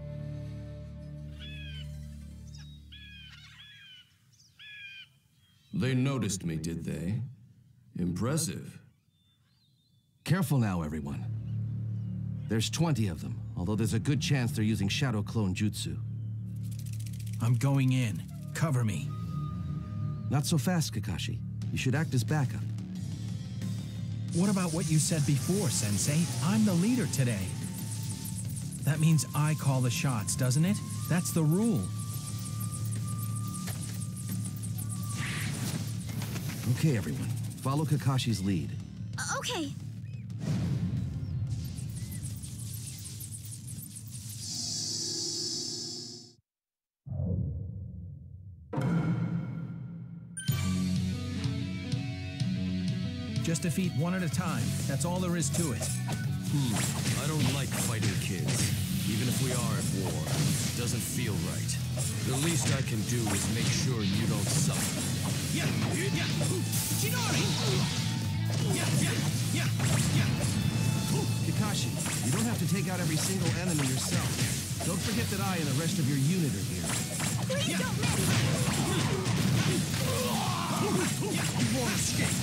They noticed me, did they? Impressive. Careful now, everyone. There's 20 of them, although there's a good chance they're using Shadow Clone Jutsu. I'm going in. Cover me. Not so fast, Kakashi. You should act as backup. What about what you said before, Sensei? I'm the leader today. That means I call the shots, doesn't it? That's the rule. Okay, everyone. Follow Kakashi's lead. Okay. Just defeat one at a time. That's all there is to it. I don't like fighting kids, even if we are at war. It doesn't feel right. The least I can do is make sure you don't suffer. Kakashi, you don't have to take out every single enemy yourself. Don't forget that I and the rest of your unit are here. Please don't miss! You won't escape!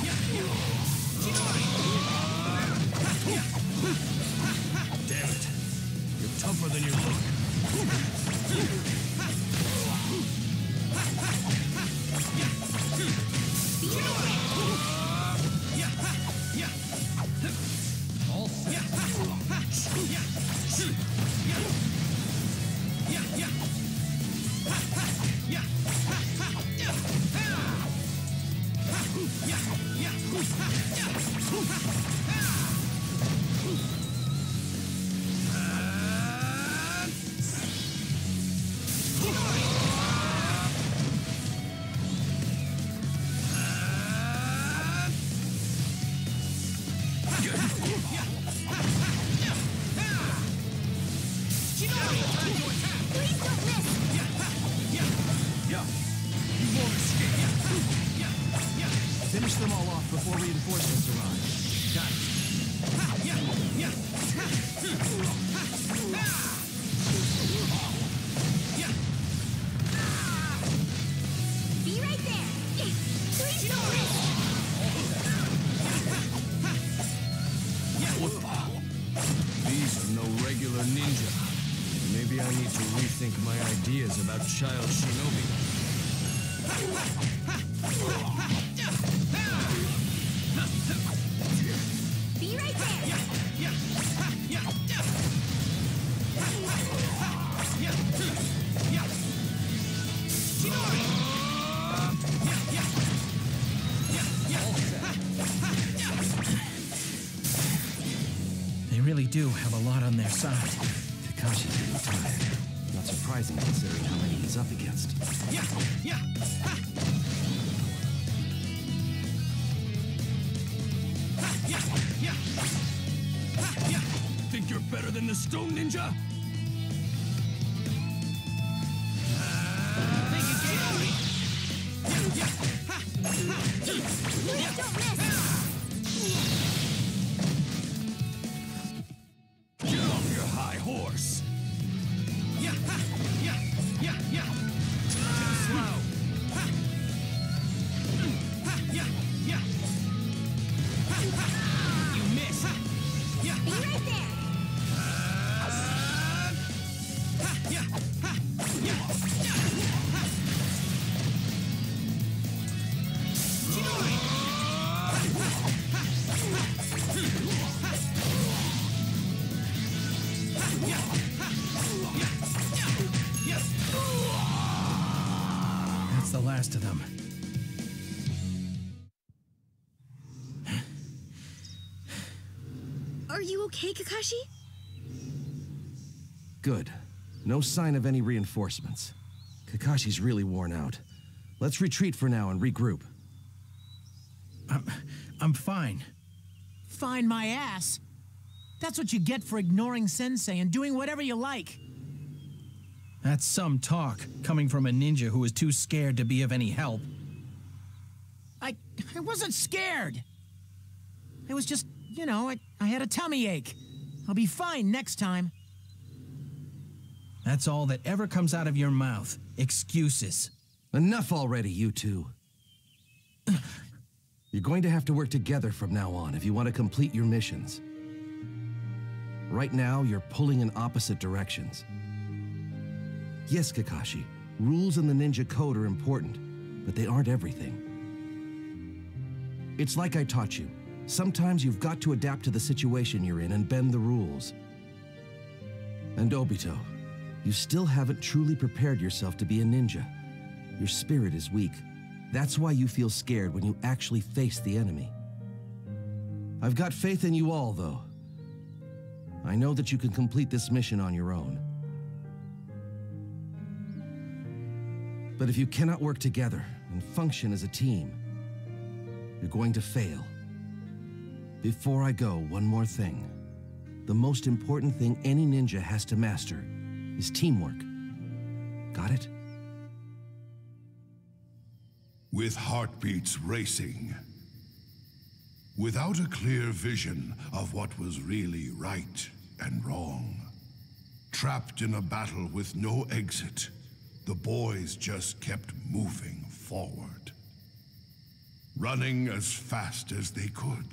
Damn it. You're tougher than you look. Finish them all off before reinforcements arrive. Got it. Be right there! Please don't These are no regular ninja. Maybe I need to rethink my ideas about child shinobi. Be right there! They really do have a lot on their side. Kakashi's getting tired. Not surprising considering how many he's up against. Think you're better than the Stone Ninja? the last of them. Are you okay, Kakashi? Good. No sign of any reinforcements. Kakashi's really worn out. Let's retreat for now and regroup. I'm fine. Fine my ass. That's what you get for ignoring Sensei and doing whatever you like. That's some talk, coming from a ninja who was too scared to be of any help. I wasn't scared. It was just, you know, I had a tummy ache. I'll be fine next time. That's all that ever comes out of your mouth. Excuses. Enough already, you two. You're going to have to work together from now on if you want to complete your missions. Right now, you're pulling in opposite directions. Yes, Kakashi, rules in the ninja code are important, but they aren't everything. It's like I taught you. Sometimes you've got to adapt to the situation you're in and bend the rules. And Obito, you still haven't truly prepared yourself to be a ninja. Your spirit is weak. That's why you feel scared when you actually face the enemy. I've got faith in you all, though. I know that you can complete this mission on your own. But if you cannot work together and function as a team, you're going to fail. Before I go, one more thing. The most important thing any ninja has to master is teamwork. Got it? With heartbeats racing, without a clear vision of what was really right and wrong, trapped in a battle with no exit, the boys just kept moving forward, running as fast as they could.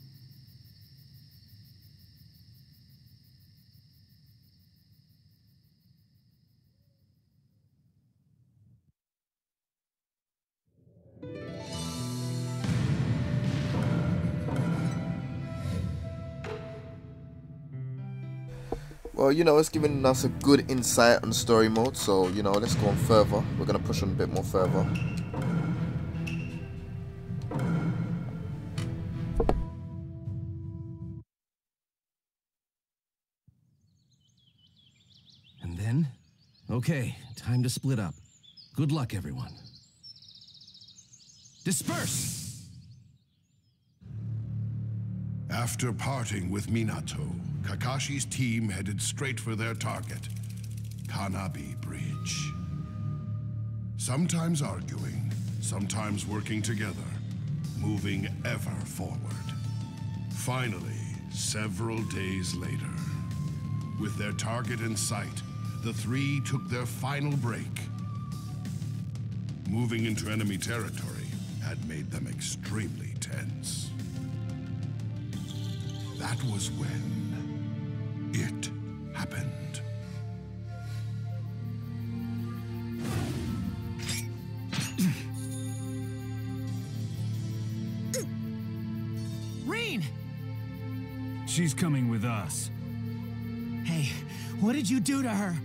Well, you know, it's giving us a good insight on story mode, so, you know, let's go on further. We're going to push on a bit more further. And then? Okay, time to split up. Good luck, everyone. Disperse! After parting with Minato, Kakashi's team headed straight for their target, Kanabi Bridge. Sometimes arguing, sometimes working together, moving ever forward. Finally, several days later, with their target in sight, the three took their final break. Moving into enemy territory had made them extremely tense. That was when it happened. Rin! She's coming with us. Hey, what did you do to her?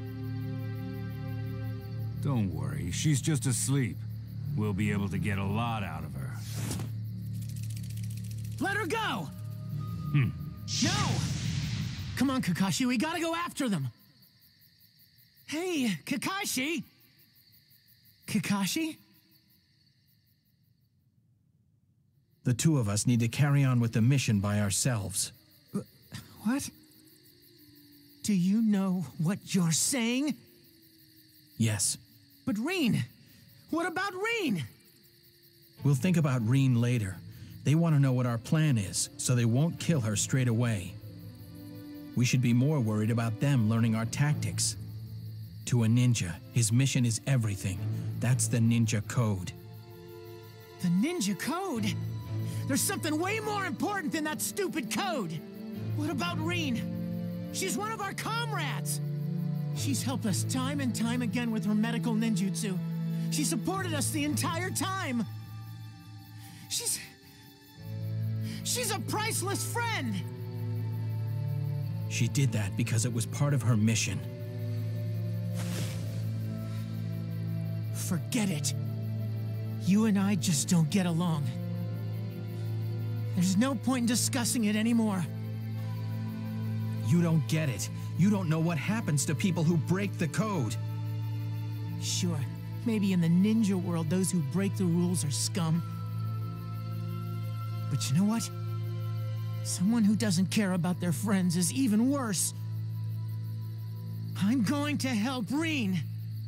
Don't worry, she's just asleep. We'll be able to get a lot out of her. Let her go! No! Come on, Kakashi, we gotta go after them! Hey, Kakashi! Kakashi? The two of us need to carry on with the mission by ourselves. What? Do you know what you're saying? Yes. But Rin! What about Rin? We'll think about Rin later. They want to know what our plan is, so they won't kill her straight away. We should be more worried about them learning our tactics. To a ninja, his mission is everything. That's the ninja code. The ninja code? There's something way more important than that stupid code! What about Rin? She's one of our comrades! She's helped us time and time again with her medical ninjutsu. She supported us the entire time! She's a priceless friend! She did that because it was part of her mission. Forget it. You and I just don't get along. There's no point in discussing it anymore. You don't get it. You don't know what happens to people who break the code. Sure, maybe in the ninja world, those who break the rules are scum. But you know what? Someone who doesn't care about their friends is even worse. I'm going to help Reen.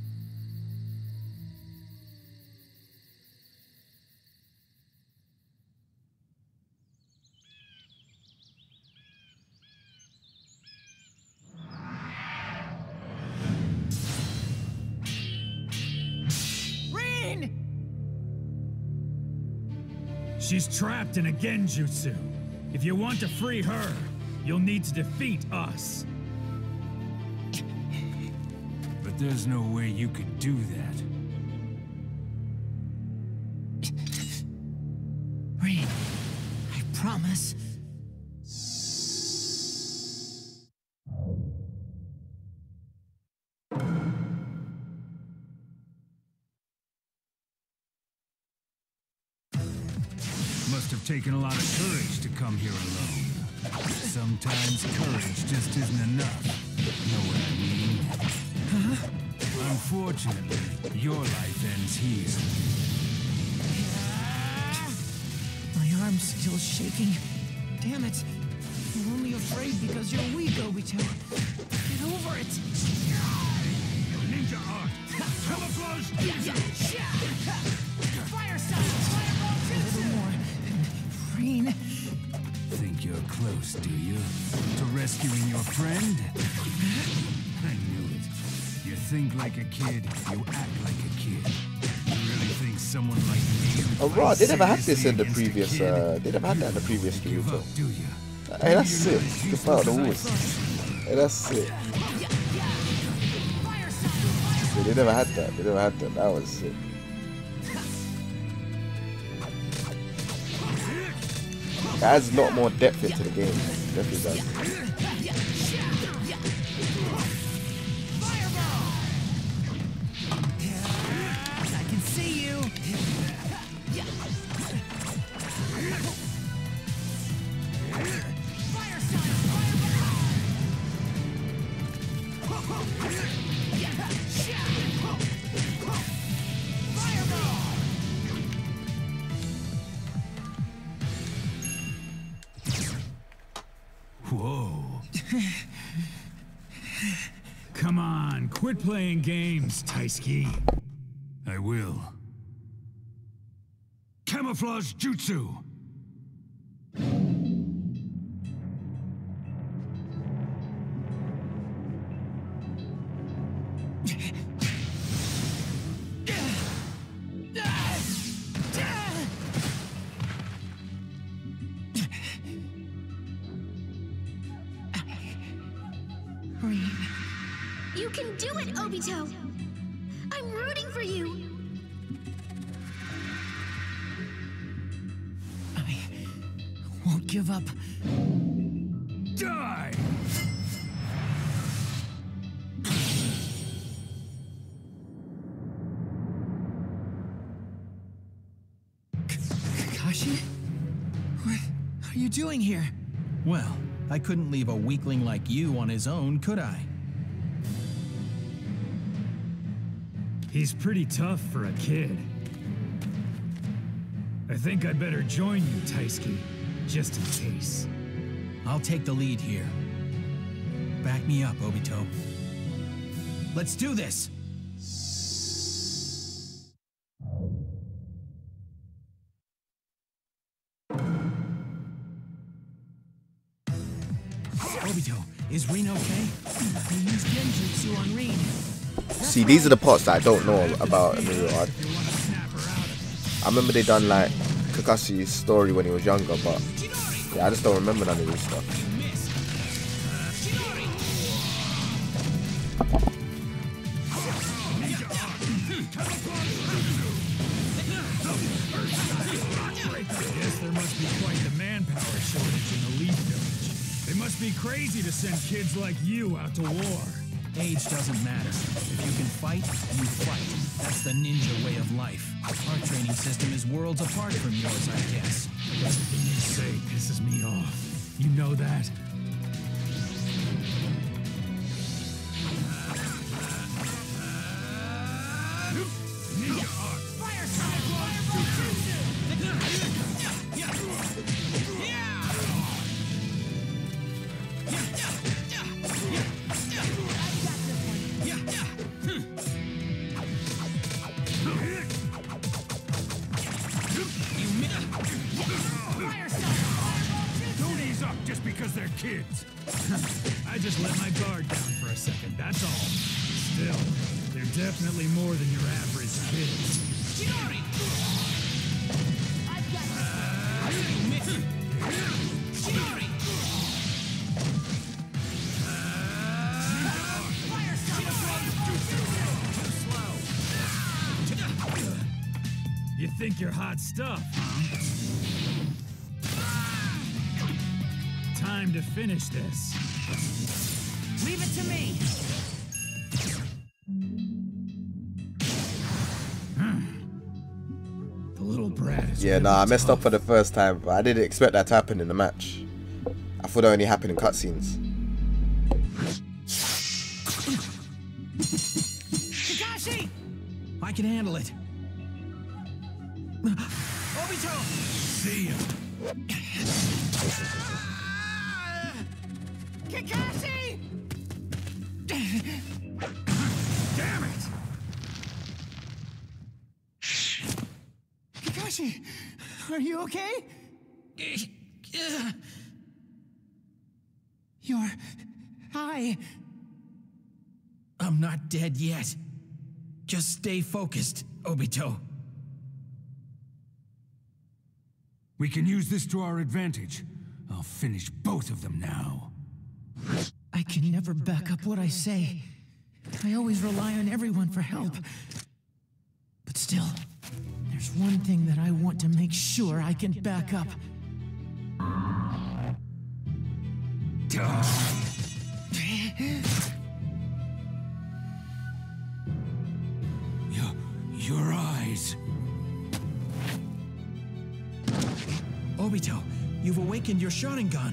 She's trapped in a genjutsu. If you want to free her, you'll need to defeat us. But there's no way you could do that. Reen, I promise. Must have taken a lot of courage to come here alone. Sometimes courage just isn't enough. Know what I mean? Huh? Unfortunately, your life ends here. My arm's still shaking. Damn it. I'm only afraid because you're weak, Obito. Get over it. Ninja art. Camouflage. Fire style. Fireball jutsu. A little more. Reen. Think you're close, do you? To rescuing your friend? I knew it. You think like a kid, you act like a kid. You really think someone like me... Oh, right, they never had this in the previous, they never had that in the previous Naruto. Hey, that's sick. Just out the woods. Hey, that's sick. Yeah, they never had that. They never had that. That was sick. It adds a lot more depth into the game. Definitely does. I can see you. Whoa. Come on, quit playing games, Taisuke. I will. Camouflage jutsu. You can do it, Obito! I'm rooting for you! I won't give up. Die! Kakashi? What are you doing here? Well, I couldn't leave a weakling like you on his own, could I? He's pretty tough for a kid. I think I'd better join you, Taisuke, just in case. I'll take the lead here. Back me up, Obito. Let's do this! Obito, is Reen okay? They use genjutsu on Reen. See, these are the parts that I don't know about in the real art. I remember they done like Kakashi's story when he was younger, but yeah, I just don't remember none of this stuff. I guess there must be quite the manpower shortage in the Leaf Village. They must be crazy to send kids like you out to war. Age doesn't matter. If you can fight, you fight. That's the ninja way of life. Our training system is worlds apart from yours, I guess. Everything you say pisses me off. You know that? Don't ease up just because they're kids. I just let my guard down for a second, that's all. Still, they're definitely more than your average kids. You think you're hot stuff, huh? Time to finish this. Leave it to me. The little brat is Yeah, nah, I messed up for the first time, but I didn't expect that to happen in the match. I thought it only happened in cutscenes. Kakashi! I can handle it. Obito! See ya. Kakashi! Damn it! Kakashi, are you okay? Your eye. I'm not dead yet. Just stay focused, Obito. We can use this to our advantage. I'll finish both of them now. I can never back up what I say. I always rely on everyone for help. But still, there's one thing that I want to make sure I can back up. Your eyes. Obito, you've awakened your Sharingan.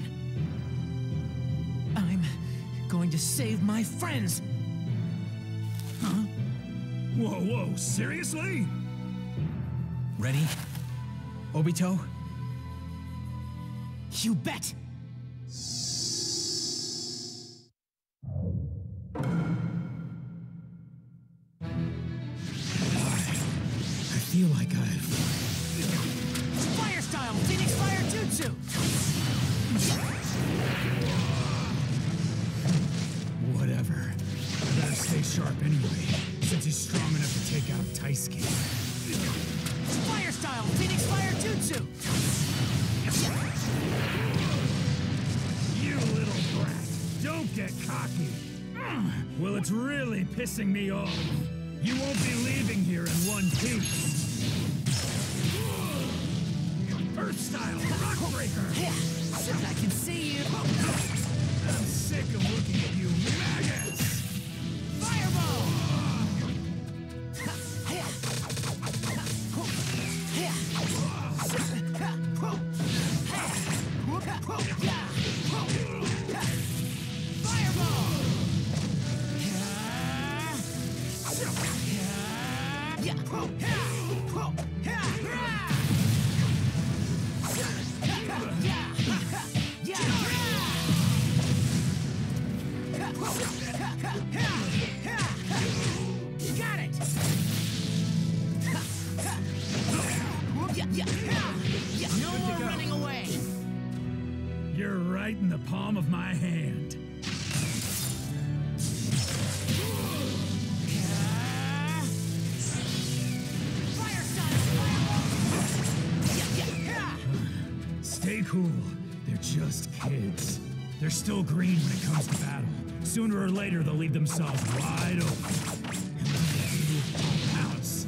I'm going to save my friends. Huh? Whoa, whoa, seriously? Ready? Obito? You bet! I feel like I've... Fire style! Phoenix Fire Jutsu! Whatever. I better stay sharp anyway, since he's strong enough to take out Taisuke. Fire style! Phoenix Fire Jutsu! You little brat! Don't get cocky! Well, it's really pissing me off. You won't be leaving here in one piece. Earth style rock breaker! I can see you! I'm sick of looking at you maggots! Fireball! Got it! No more running away! You're right in the palm of my hand. Stay cool. They're just kids. They're still green when it comes to battle. Sooner or later, they'll leave themselves wide open. And then they'll pounce.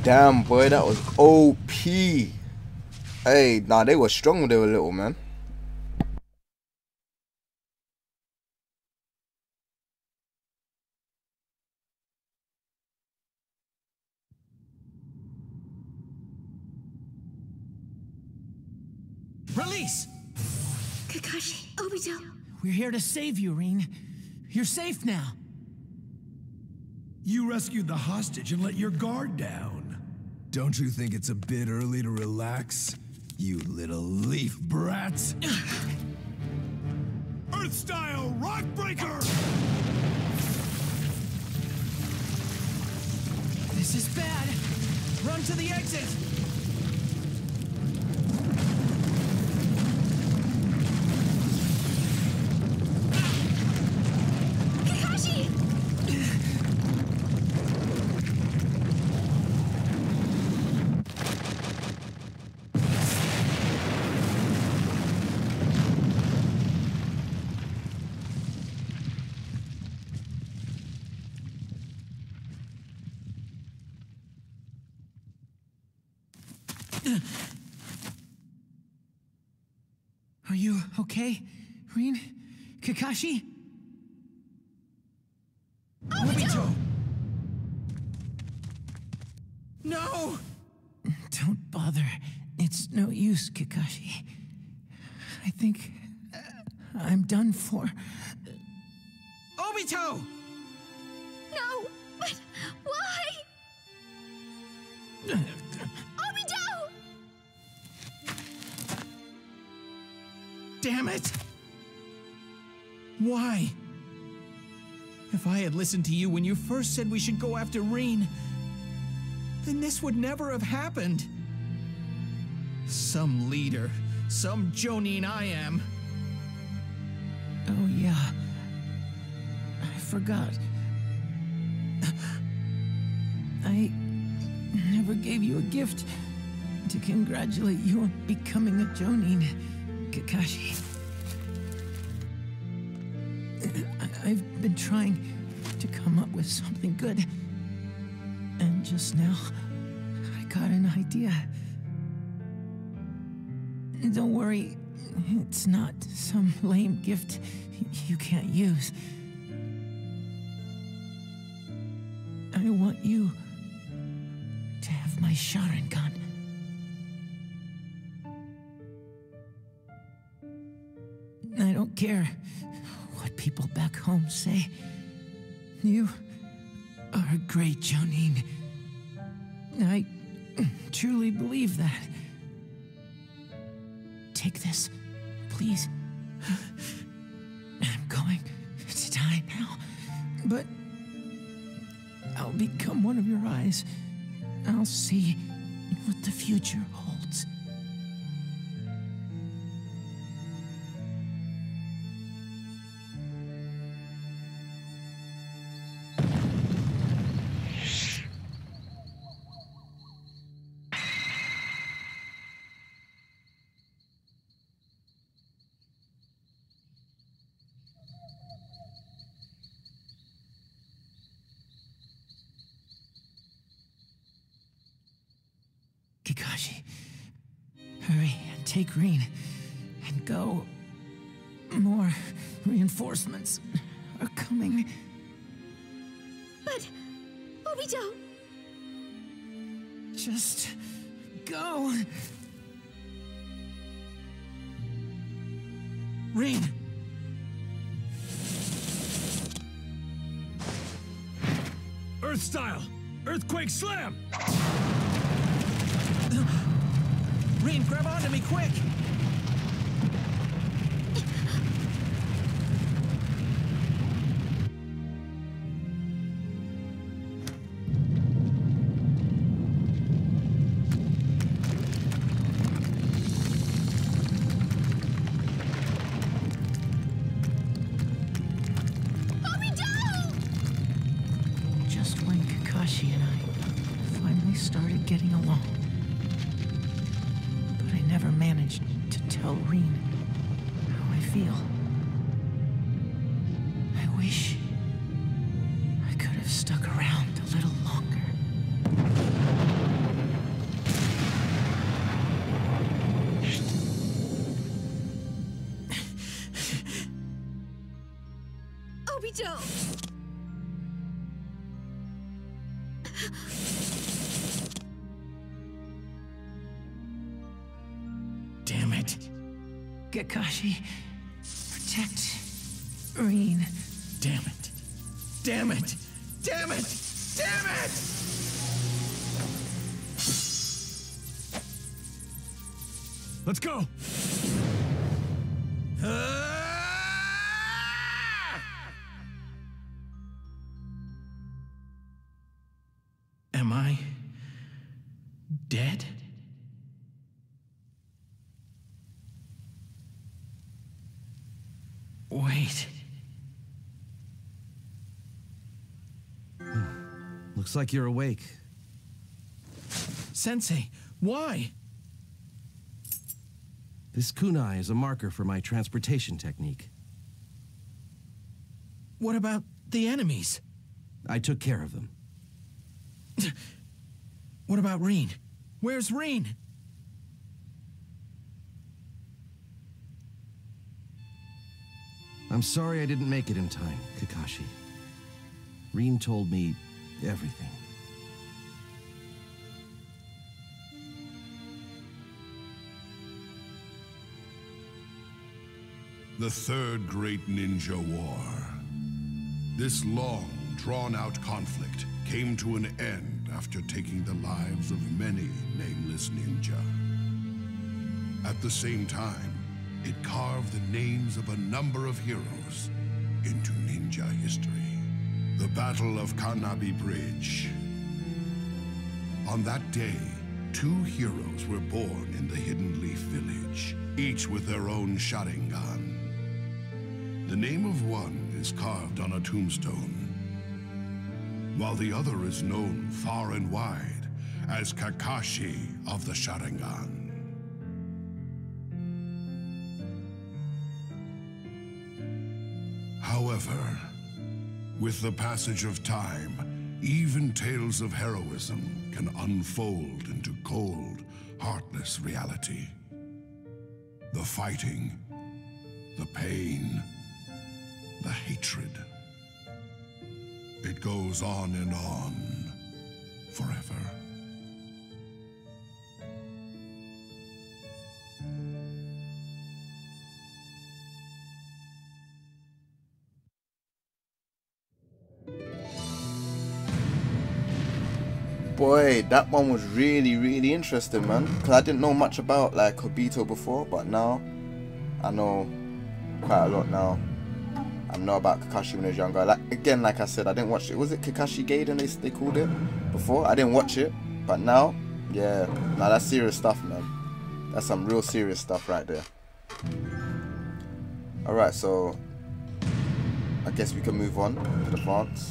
Damn, boy, that was OP. Hey, nah, they were strong when they were little, man. Release! Kakashi, Obito. We're here to save you, Rin. You're safe now. You rescued the hostage and let your guard down. Don't you think it's a bit early to relax, you little leaf brats? Earth-style Rockbreaker! This is bad. Run to the exit. Kakashi! Are you okay, Rin? Kakashi? Obito! No! Don't bother. It's no use, Kakashi. I think I'm done for. Obito! No, but why? Obito! Damn it! Why? If I had listened to you when you first said we should go after Rin, then this would never have happened. Some leader, some Jonin I am. Oh yeah, I forgot. I never gave you a gift to congratulate you on becoming a Jonin, Kakashi. I've been trying to come up with something good, and just now, I got an idea. Don't worry, it's not some lame gift you can't use. I want you to have my Sharingan. I don't care what people back home say. You are a great Jonin. I truly believe that. Take this, please. I'm going to die now, but I'll become one of your eyes. I'll see what the future holds. Kakashi, hurry and take Rin and go. More reinforcements are coming. But, Obito! Just go. Rin! Earth style! Earthquake slam! Rin, grab onto me quick! Just when Kakashi and I finally started getting along. But I never managed to tell Rin how I feel. I wish I could have stuck around a little longer. Obito! Damn it. Kakashi, protect Rin. Damn it. Damn it. Damn it. Damn it! Let's go! Am I dead? Wait. Looks like you're awake. Sensei, why? This kunai is a marker for my transportation technique. What about the enemies? I took care of them. What about Rin? Where's Rin? I'm sorry I didn't make it in time, Kakashi. Rin told me everything. The Third Great Ninja War. This long, drawn-out conflict came to an end after taking the lives of many nameless ninja. At the same time, it carved the names of a number of heroes into ninja history. The Battle of Kanabi Bridge. On that day, 2 heroes were born in the Hidden Leaf Village, each with their own Sharingan. The name of one is carved on a tombstone, while the other is known far and wide as Kakashi of the Sharingan. However, with the passage of time, even tales of heroism can unfold into cold, heartless reality. The fighting, the pain, the hatred. It goes on and on, forever. Boy, that one was really interesting, man. Because I didn't know much about like Obito before, but now I know quite a lot now. I know about Kakashi when I was younger. Like again, like I said, I didn't watch it. Was it Kakashi Gaiden they called it before? I didn't watch it, but now, yeah, now that's serious stuff, man. That's some real serious stuff right there. All right, so I guess we can move on to the advance.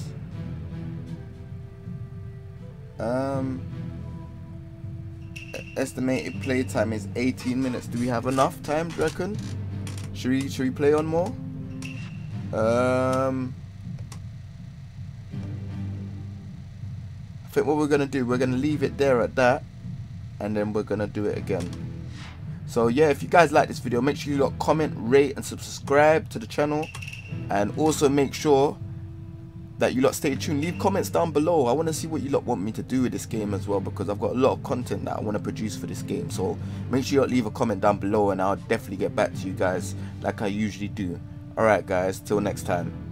Estimated play time is 18 minutes. Do we have enough time, do you reckon? Should we play on more? I think what we're gonna do, we're gonna leave it there at that, and then we're gonna do it again. So yeah, if you guys like this video, make sure you lot comment, rate and subscribe to the channel, and also make sure that you lot stay tuned. Leave comments down below. I want to see what you lot want me to do with this game as well, because I've got a lot of content that I want to produce for this game. So make sure you lot leave a comment down below, and I'll definitely get back to you guys like I usually do. Alright guys, till next time.